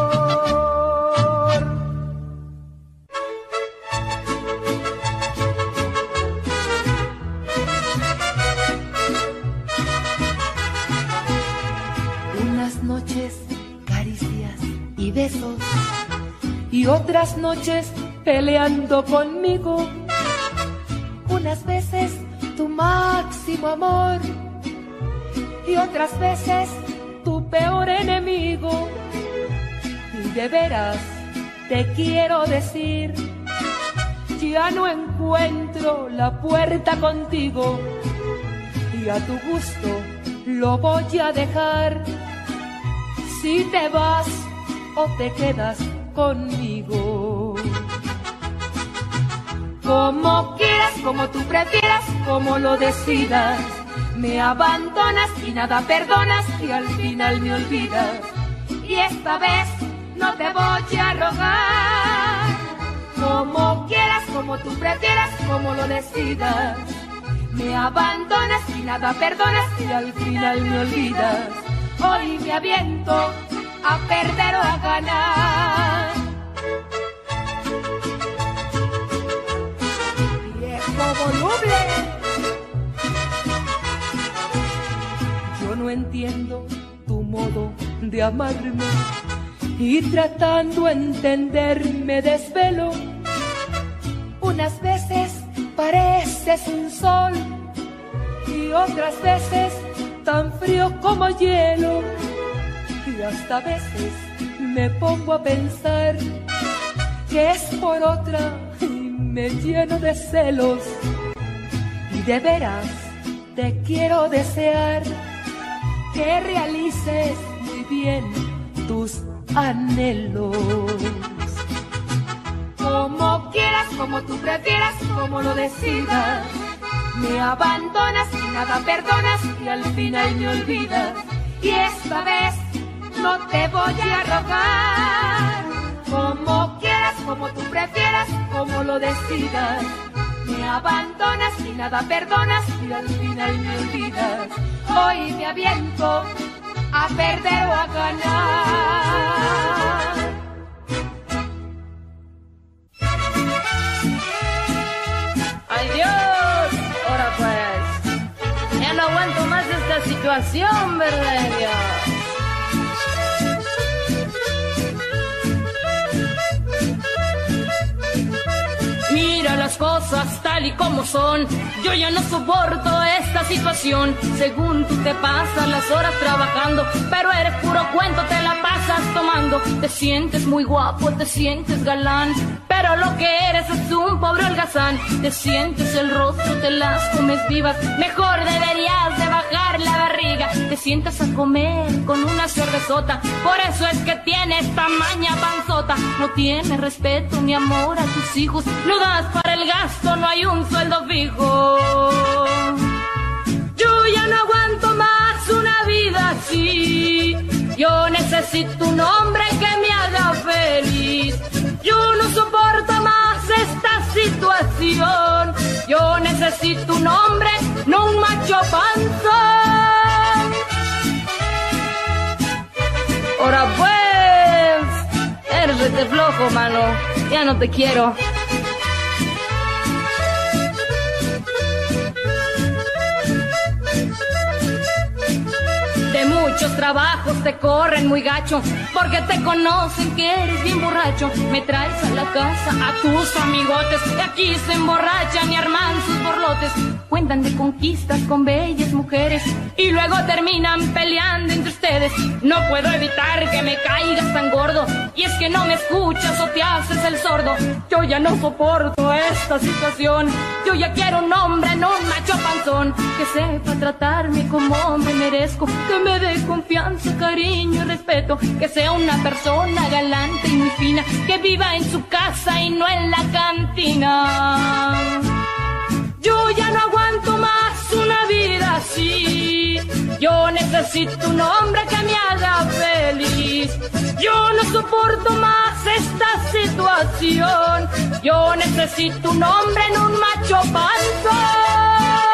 Unas noches caricias y besos, y otras noches peleando conmigo, unas veces tu máximo amor y otras veces tu peor enemigo, y de veras te quiero decir, ya no encuentro la puerta contigo, y a tu gusto lo voy a dejar, si te vas o te quedas conmigo. Como quieras, como tú prefieras, como lo decidas, me abandonas y nada perdonas y al final me olvidas, y esta vez no te voy a rogar. Como quieras, como tú prefieras, como lo decidas, me abandonas y nada perdonas y al final me olvidas. Hoy me aviento a perder o a ganar. Viejo voluble. Yo no entiendo tu modo de amarme y tratando de entender me desvelo. Unas veces pareces un sol y otras veces tan frío como hielo, y hasta veces me pongo a pensar que es por otra y me lleno de celos, y de veras te quiero desear que realices muy bien tus anhelos. Como quieras, como tú prefieras, como lo decidas. Me abandonas y nada perdonas y al final me olvidas. Y esta vez no te voy a rogar. Como quieras, como tú prefieras, como lo decidas. Me abandonas y nada perdonas y al final me olvidas. Hoy me aviento a perder o a ganar. ¡Ay Dios! Ahora pues, ya no aguanto más esta situación, ¿verdad Dios? Mira las cosas tal y como son. Yo ya no soporto esta situación. Según tú te pasas las horas trabajando, pero eres puro cuento, te la pasas tomando. Te sientes muy guapo, te sientes galán, pero lo que eres es un pobre holgazán. Te sientes el rostro, te las comes vivas. Mejor deberías de bajar la barriga. Te sientas a comer con una cervezota. Por eso es que tienes tamaña panzota. No tienes respeto ni amor a tus hijos. No das para el gasto, no hay un sueldo fijo. Yo ya no aguanto más una vida así. Yo necesito un hombre que me haga feliz. Yo no soporto más esta situación. Yo necesito un hombre, no un macho panzón. Ahora pues, eres rete flojo, mano. Ya no te quiero. De muchos trabajos te corren muy gacho, porque te conocen que eres bien borracho. Me traes a la casa a tus amigotes, y aquí se emborrachan y arman sus borlotes. Cuentan de conquistas con bellas mujeres, y luego terminan peleando entre ustedes. No puedo evitar que me caigas tan gordo, y es que no me escuchas o te haces el sordo. Yo ya no soporto esta situación. Yo ya quiero un hombre, no un macho panzón, que sepa tratarme como me merezco, que me dé confianza, cariño y respeto, que sea una persona galante y muy fina, que viva en su casa y no en la cantina. Yo ya no aguanto más una vida así. Yo necesito un hombre que me haga feliz. Yo no soporto más esta situación. Yo necesito un hombre, no un macho panzón.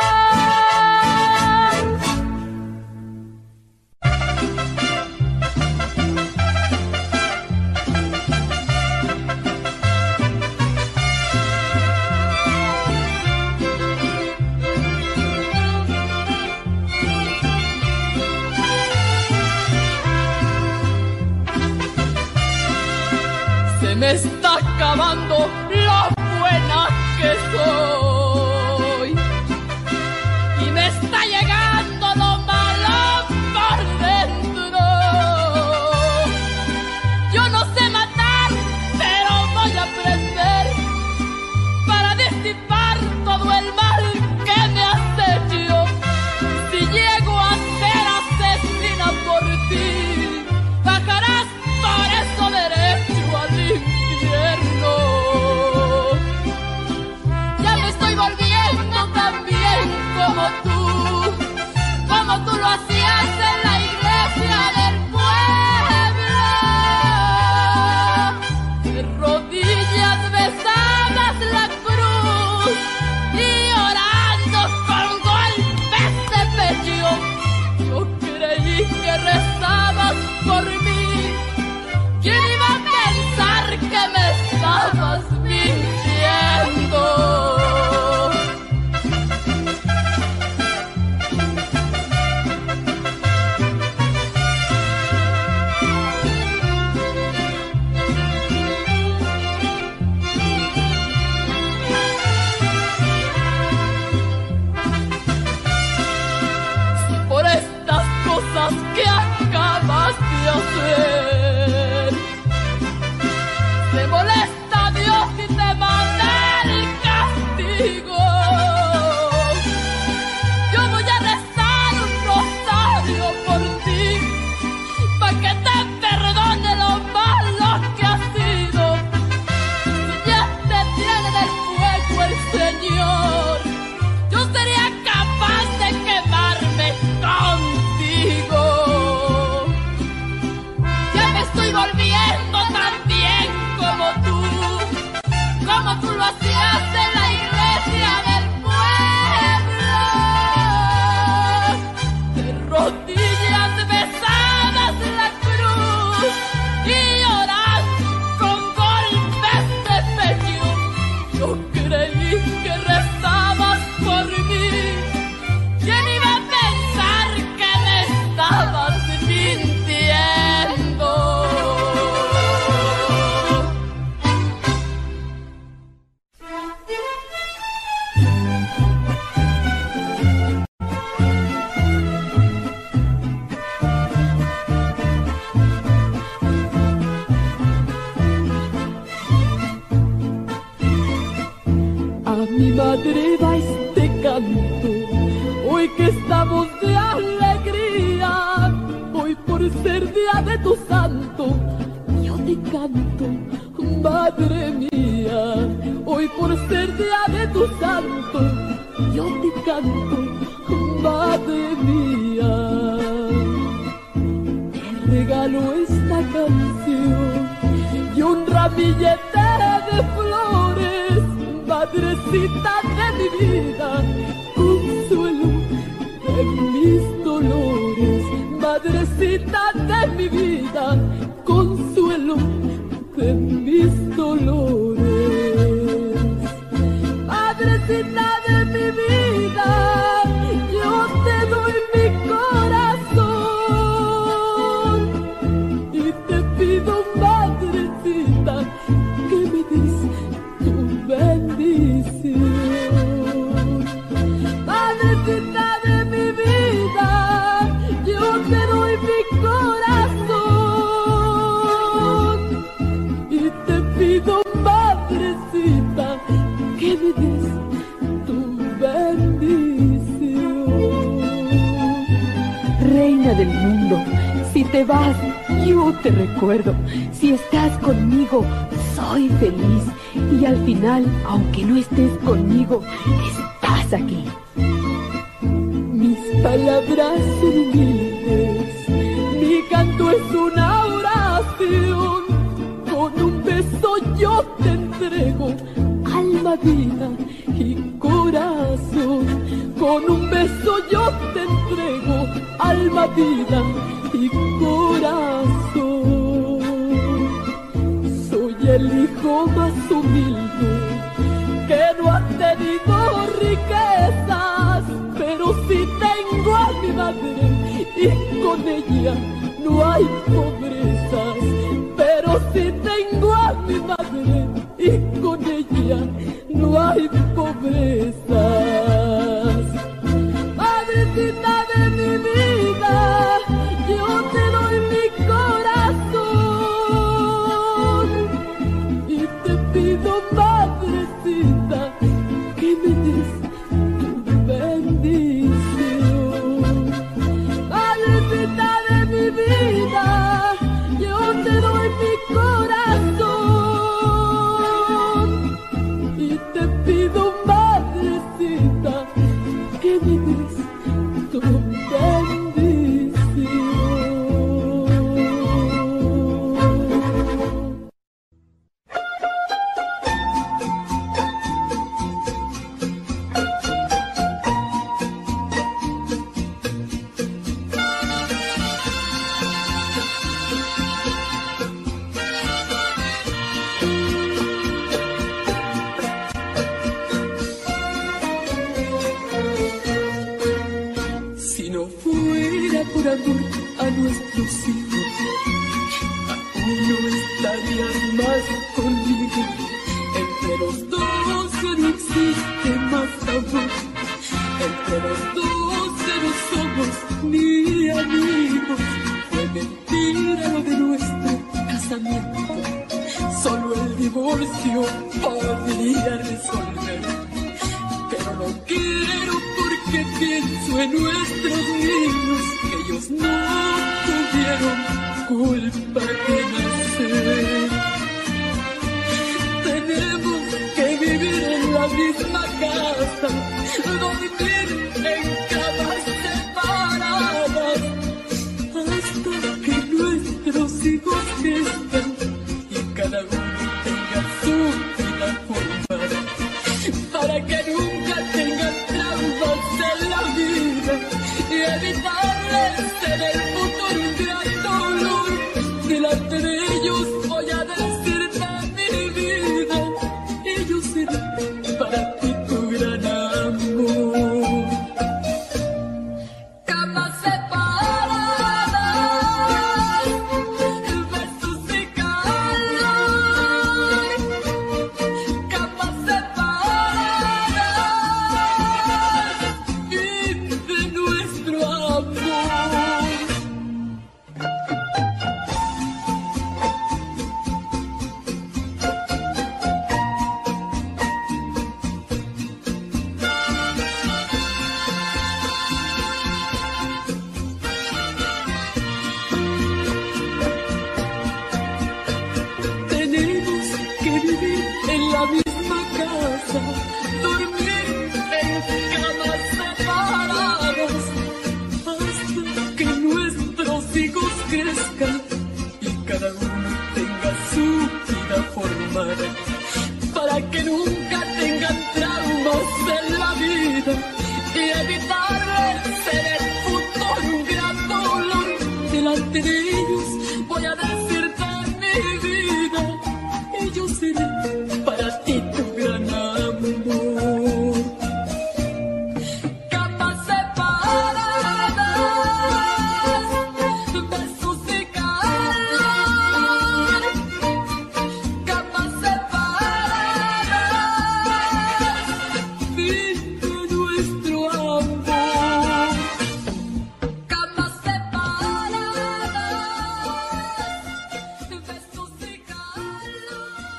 Me está acabando lo buena que soy y me está llegando lo malo por dentro. Yo no sé matar, pero voy a aprender para disipar todo el mal que me has hecho. Si llego a ser asesina por ti, bajarás por eso derecho al infierno. Ya me estoy volviendo también como tú lo hacías en la iglesia del pueblo. De rodillas besabas la cruz y orando con golpes de pecho. Yo creí que rezabas por mí. ¿Quién iba a pensar que me estabas mintiendo? viva este canto, hoy que estamos de alegría, hoy por ser día de tu santo, yo te canto, madre mía, hoy por ser día de tu santo, yo te canto, madre mía. Te regalo esta canción y un ramillete de flores, madrecita de mi vida, consuelo de mis dolores, madrecita de mi vida, consuelo de mis dolores. Madrecita de mi vida, yo te doy mi corazón y te pido, madrecita, que me des tu bendición. Madrecita de mi vida, yo te doy mi corazón y te pido, madrecita, que me des tu bendición. Reina del mundo, si te vas, yo te recuerdo. Si estás conmigo, soy feliz. Y al final, aunque no estés conmigo, estás aquí. Mis palabras son humildes, mi canto es una oración. Con un beso yo te entrego alma, vida y corazón. Con un beso yo te entrego alma, vida y corazón. Soy el hijo más humilde que no ha tenido riquezas, pero sí tengo a mi madre y con ella no hay pobrezas. Pero sí tengo a mi madre y con ella no hay pobrezas. Madrecita de mi vida, yo te doy mi corazón y te pido, madrecita, que me des tu bendición. Madrecita de mi vida, yo te doy mi corazón y te pido, madrecita, que me des tu bendición. Si no fuera por amor a nuestros hijos, aún no estarías más conmigo. Entre los dos ya no existe más amor, entre los dos ya no somos ni amigos. Fue mentira lo de nuestro casamiento, solo el divorcio podría resolver. Pero no quiero porque pienso en nuestros niños, que ellos no tuvieron culpa de nacer. Tenemos que vivir en la misma casa, dormir en camas separadas, hasta que nuestros hijos crezcan y cada uno tenga su vida formada, para que nunca tengan traumas en la vida y evitarles en el futuro un gran dolor. Delante de ellos voy a decirte mi vida, ellos serán para ti tu gran amor. Camas separadas, besos y calor. Camas separadas y de nuestro amor. en la vida y evitar ser el futuro un gran dolor. Delante de ellos voy a decirte mi vida y yo seré para ti tu gran amor. Camas separadas, besos y calor. Camas separadas, fin de nuestro amor. Camas separadas, besos y calor.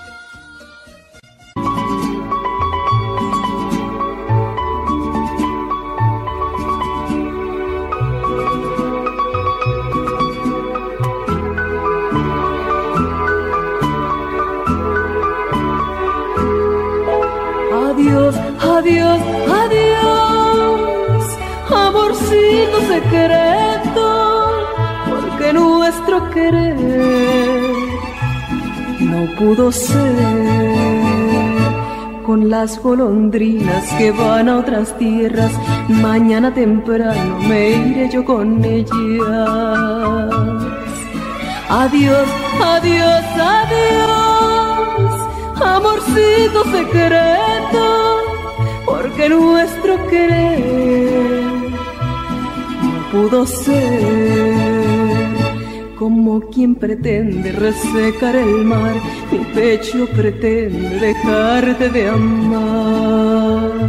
Adiós, adiós, adiós, amorcito secreto, porque nuestro querer no pudo ser. Con las golondrinas que van a otras tierras, mañana temprano me iré yo con ellas. Adiós, adiós, adiós, amorcito secreto, porque nuestro querer no pudo ser. Como quien pretende resecar el mar, mi pecho pretende dejarte de amar.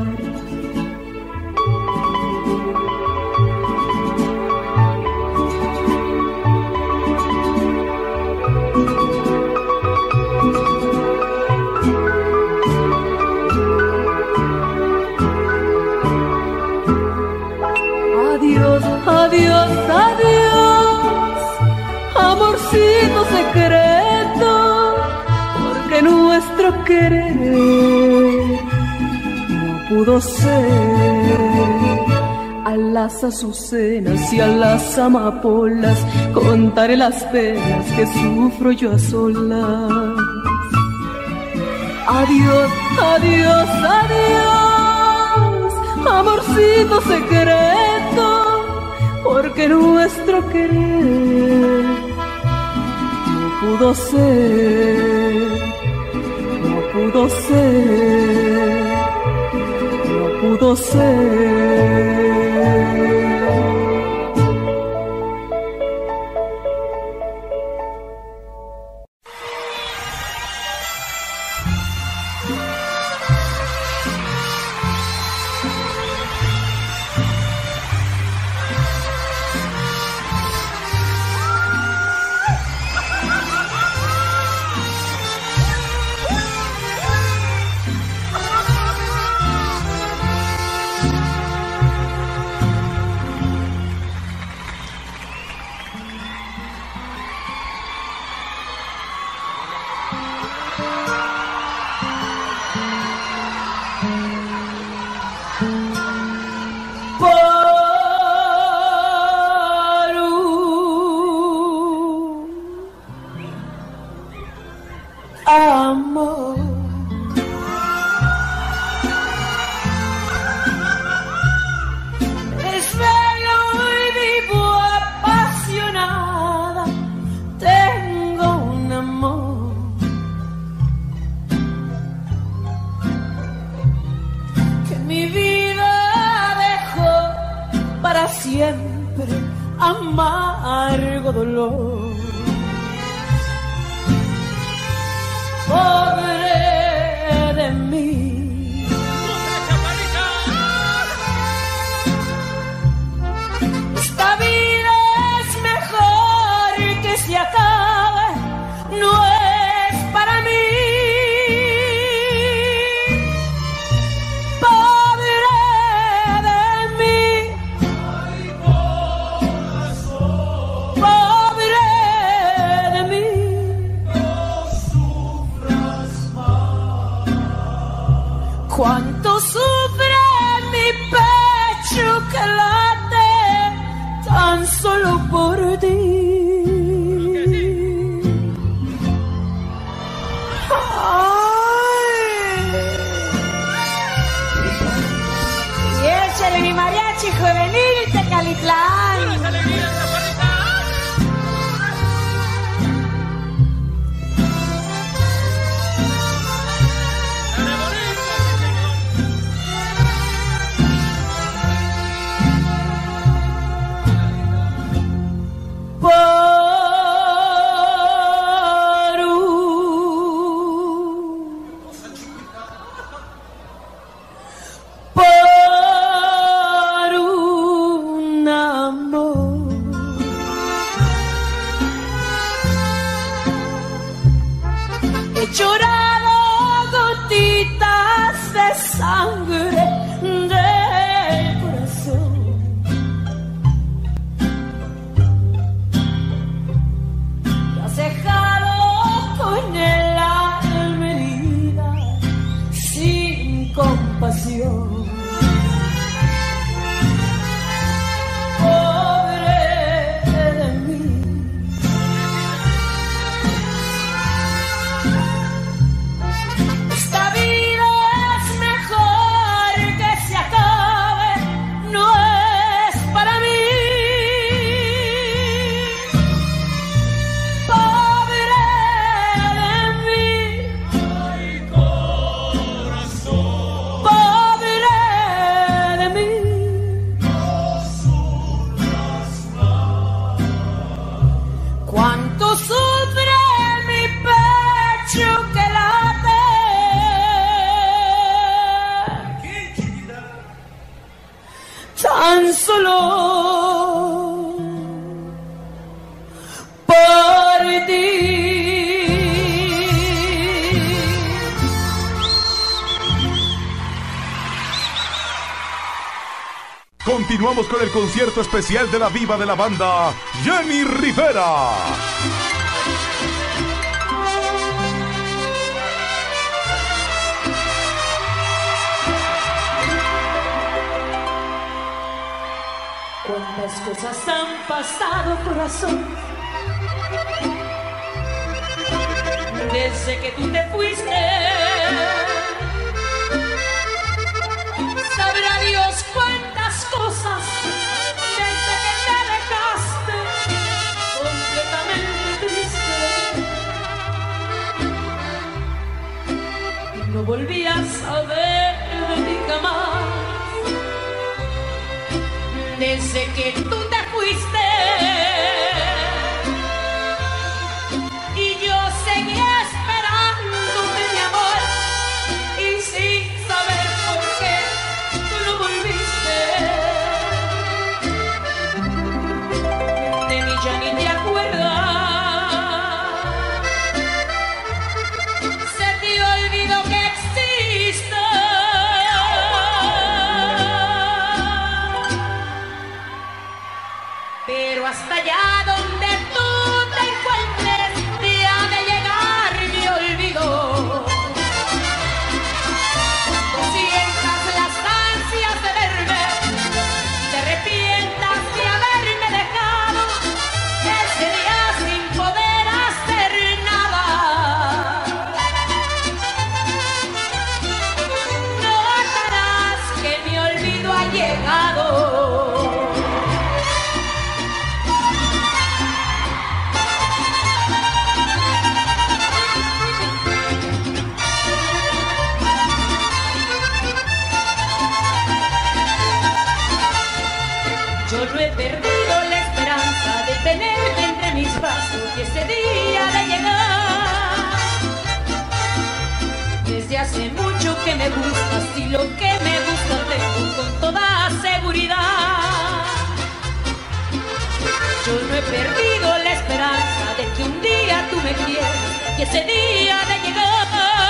Adiós, adiós, adiós, amorcito secreto, porque nuestro querer no pudo ser. A las azucenas y a las amapolas contaré las penas que sufro yo a solas. Adiós, adiós, adiós, amorcito secreto, porque nuestro querer no pudo ser, no pudo ser, no pudo ser. Amor, es bello y vivo apasionada, tengo un amor que mi vida dejó para siempre amargo dolor. Pobre de mí, esta vida es mejor que se acabe, no es para mí. Pobre de mí, pobre de mí. No sufras más. mariachi juvenil Tecalitlán. Tan solo por ti. Continuamos con el concierto especial de la diva de la banda, Jenny Rivera. Cuántas cosas han pasado, corazón, desde que tú te fuiste. Sabrá Dios cuántas cosas desde que te dejaste, completamente triste. No volví a saber de ti jamás. Desde que tú te fuiste y yo seguía esperándote, mi amor, y sin saber por qué tú no volviste. De mí ya ni te acuerdas, se te olvidó que existo. Pero hasta allá donde tú te encuentres, te ha de llegar mi olvido. Cuando sientas las ansias de verme, te arrepientas de haberme dejado ese día sin poder hacer nada. Notarás que mi olvido ha llegado. Yo no he perdido la esperanza de tenerte entre mis brazos y ese día de llegar. Desde hace mucho que me gustas y lo que me gusta tengo con toda seguridad. Yo no he perdido la esperanza de que un día tú me quieras y ese día de llegar.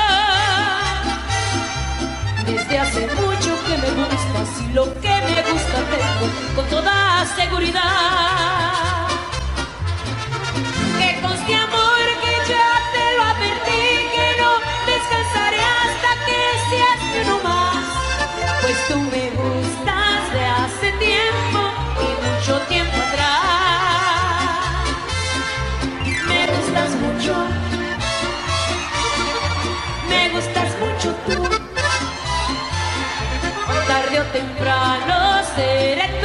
Desde hace mucho que me gustas y lo que me gusta tengo con toda seguridad. Que conste, amor, que ya te lo advertí, que no descansaré hasta que seas uno más. Pues tú me gustas de hace tiempo y mucho tiempo atrás. Me gustas mucho, me gustas mucho tú. Tarde o temprano seré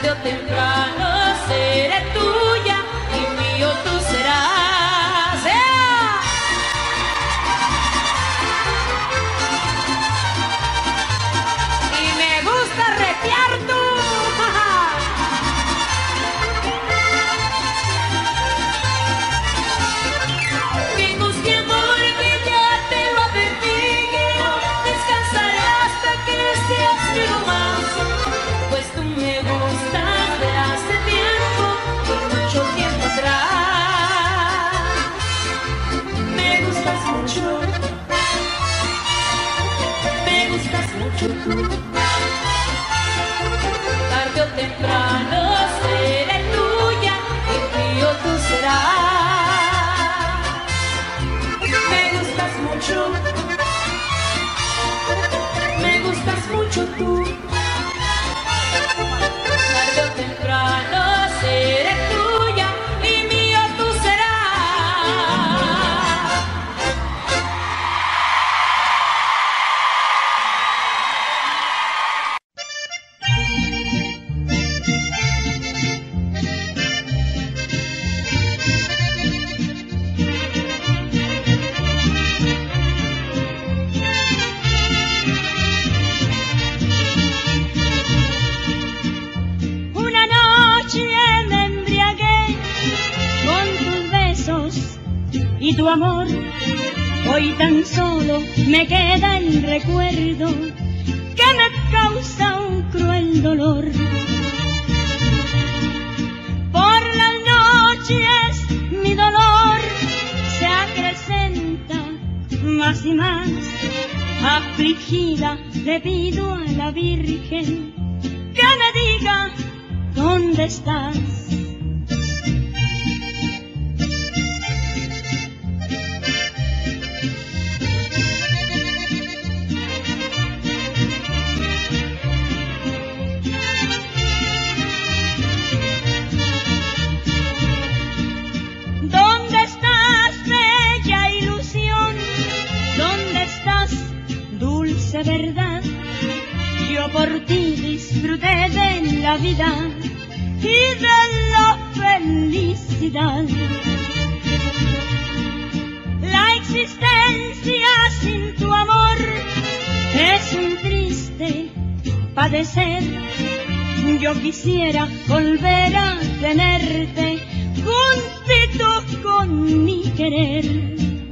tarde o temprano seré tuya y mío tú serás. ¡Ea! Y me gusta retear tú. Que guste amor que ya te lo advertí, que no descansaré hasta que seas mío más. Pues tú me gustas de hace tiempo, por mucho tiempo atrás. Me gustas mucho tú. Tarde o temprano seré tuya y mío tú serás. Me gustas mucho tú. Tarde o temprano seré tuya y mío tú serás. Una noche me embriagué con tus besos y tu amor. Hoy tan solo me queda el recuerdo que me causa un cruel dolor. Por las noches mi dolor se acrecenta más y más. Afligida le pido a la Virgen que me diga dónde estás. ¿Dónde estás, bella ilusión? ¿Dónde estás, dulce verdad? Yo por ti disfruté de la vida y de la felicidad. La existencia sin tu amor es un triste padecer. Yo quisiera volver a tenerte juntito con mi querer.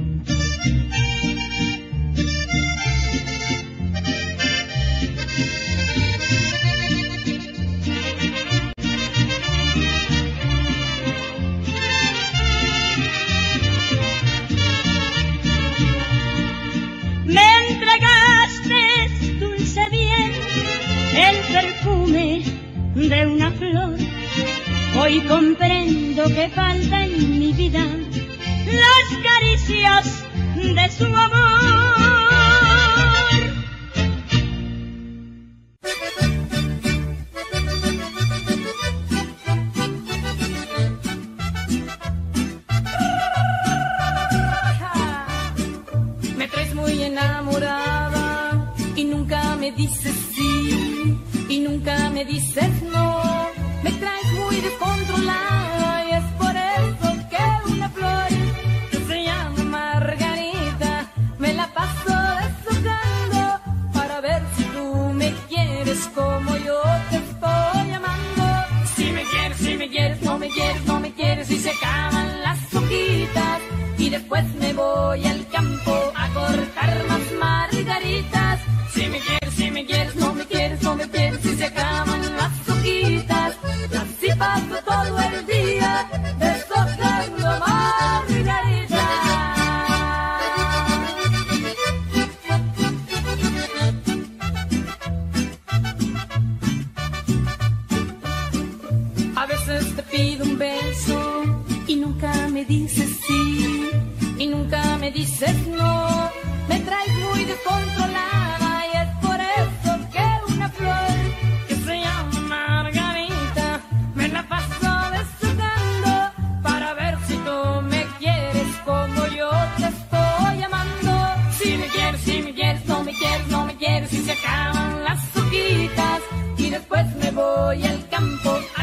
Me entregaste, dulce bien, el perfume de una flor. Hoy comprendo que falta en mi vida las caricias de su amor. Me traes muy enamorada y nunca me dices sí y nunca me dices no. Me traes muy descontrolada y es por eso que una flor que se llama Margarita me la paso deshojando para ver si tú me quieres como yo te estoy amando. Si me quieres, no me quieres, no me quieres y se acaban las hojitas y después me voy al campo a cortar más margaritas. Si me quieres, no me quieres, no me quieres y se acaban las hojitas. Y así paso todo el día deshojando margaritas. A veces te pido un beso y nunca me dices sí y nunca me dices no. Me traes muy descontrolada y es por eso que una flor que se llama Margarita me la paso deshojando para ver si tú me quieres como yo te estoy amando. Si me quieres, no me quieres, no me quieres y se acaban las hojitas y después me voy al campo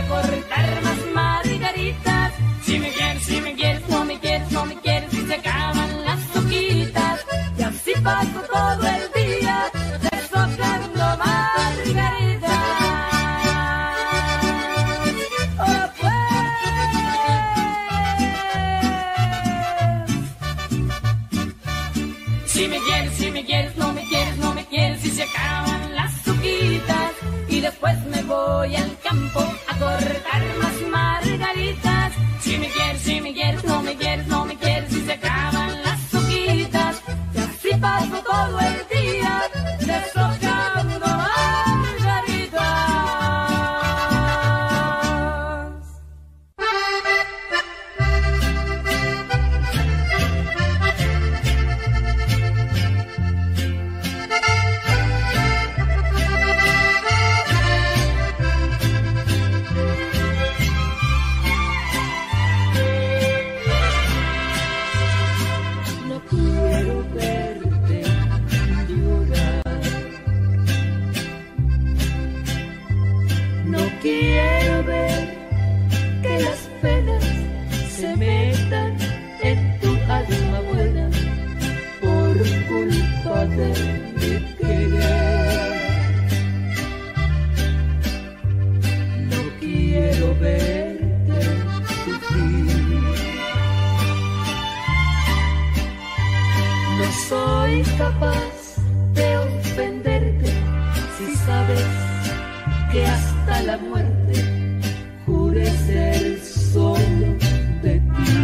capaz de ofenderte si sabes que hasta la muerte juré ser solo de ti.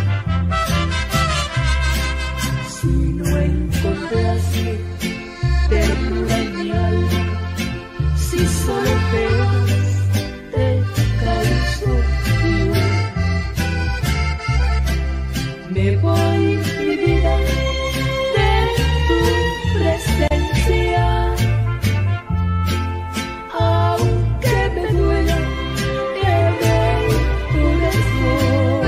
Si no encontré así ternura en mi alma, si solo penas te causo yo, me voy mi vida de tu presencia, aunque me duela en el corazón.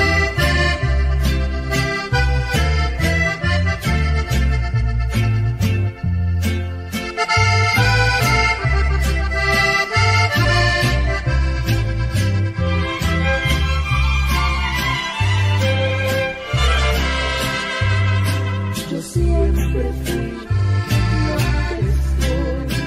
Yo siempre fui lo que soy.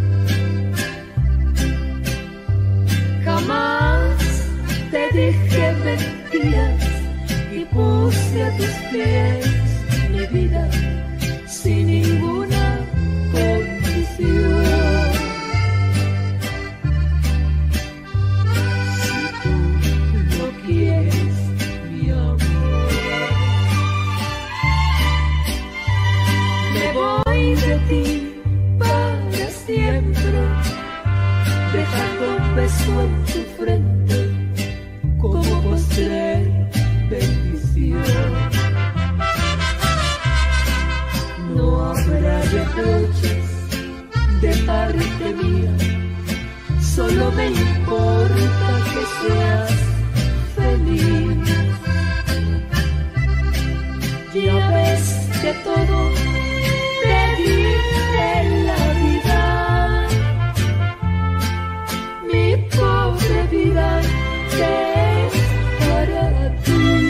Jamás te dije mentiras y puse a tus pies mi vida sin ninguna condición. Si tú no quieres mi amor, me voy de ti para siempre, dejando un beso en tu frente como postrer bendición. No habrá reproches de parte mía, solo me importa que seas feliz. Ya ves que todo te di en la vida, mi pobre vida es para ti.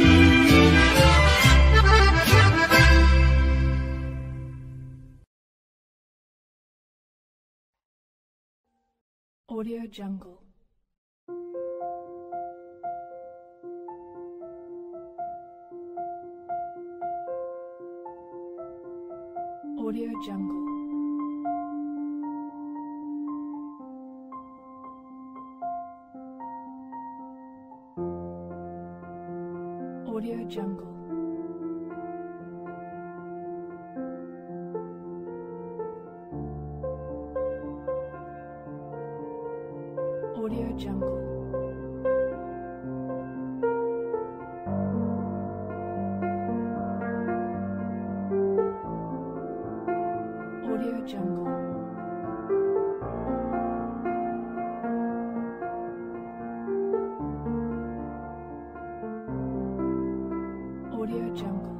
Audio Jungle. Audio Jungle. Audio Jungle. Audio Jungle. Audio Jungle. Audio Jungle.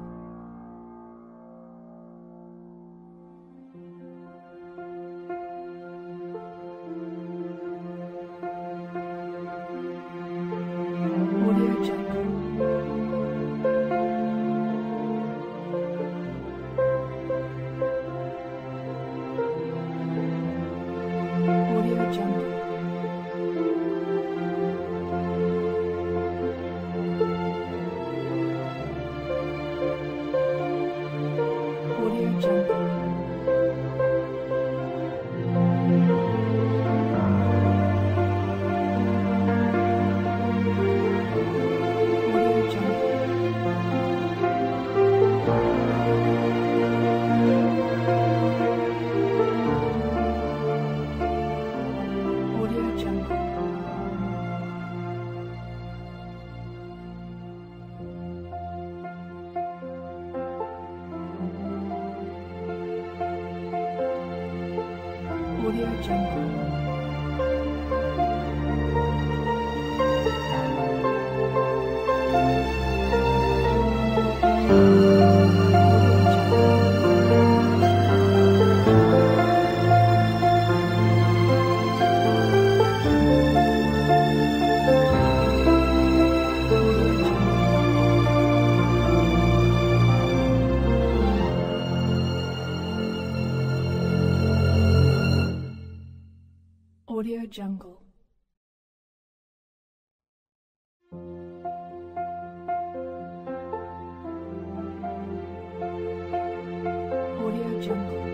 Audio Jungle. Audio Jungle. Jungle.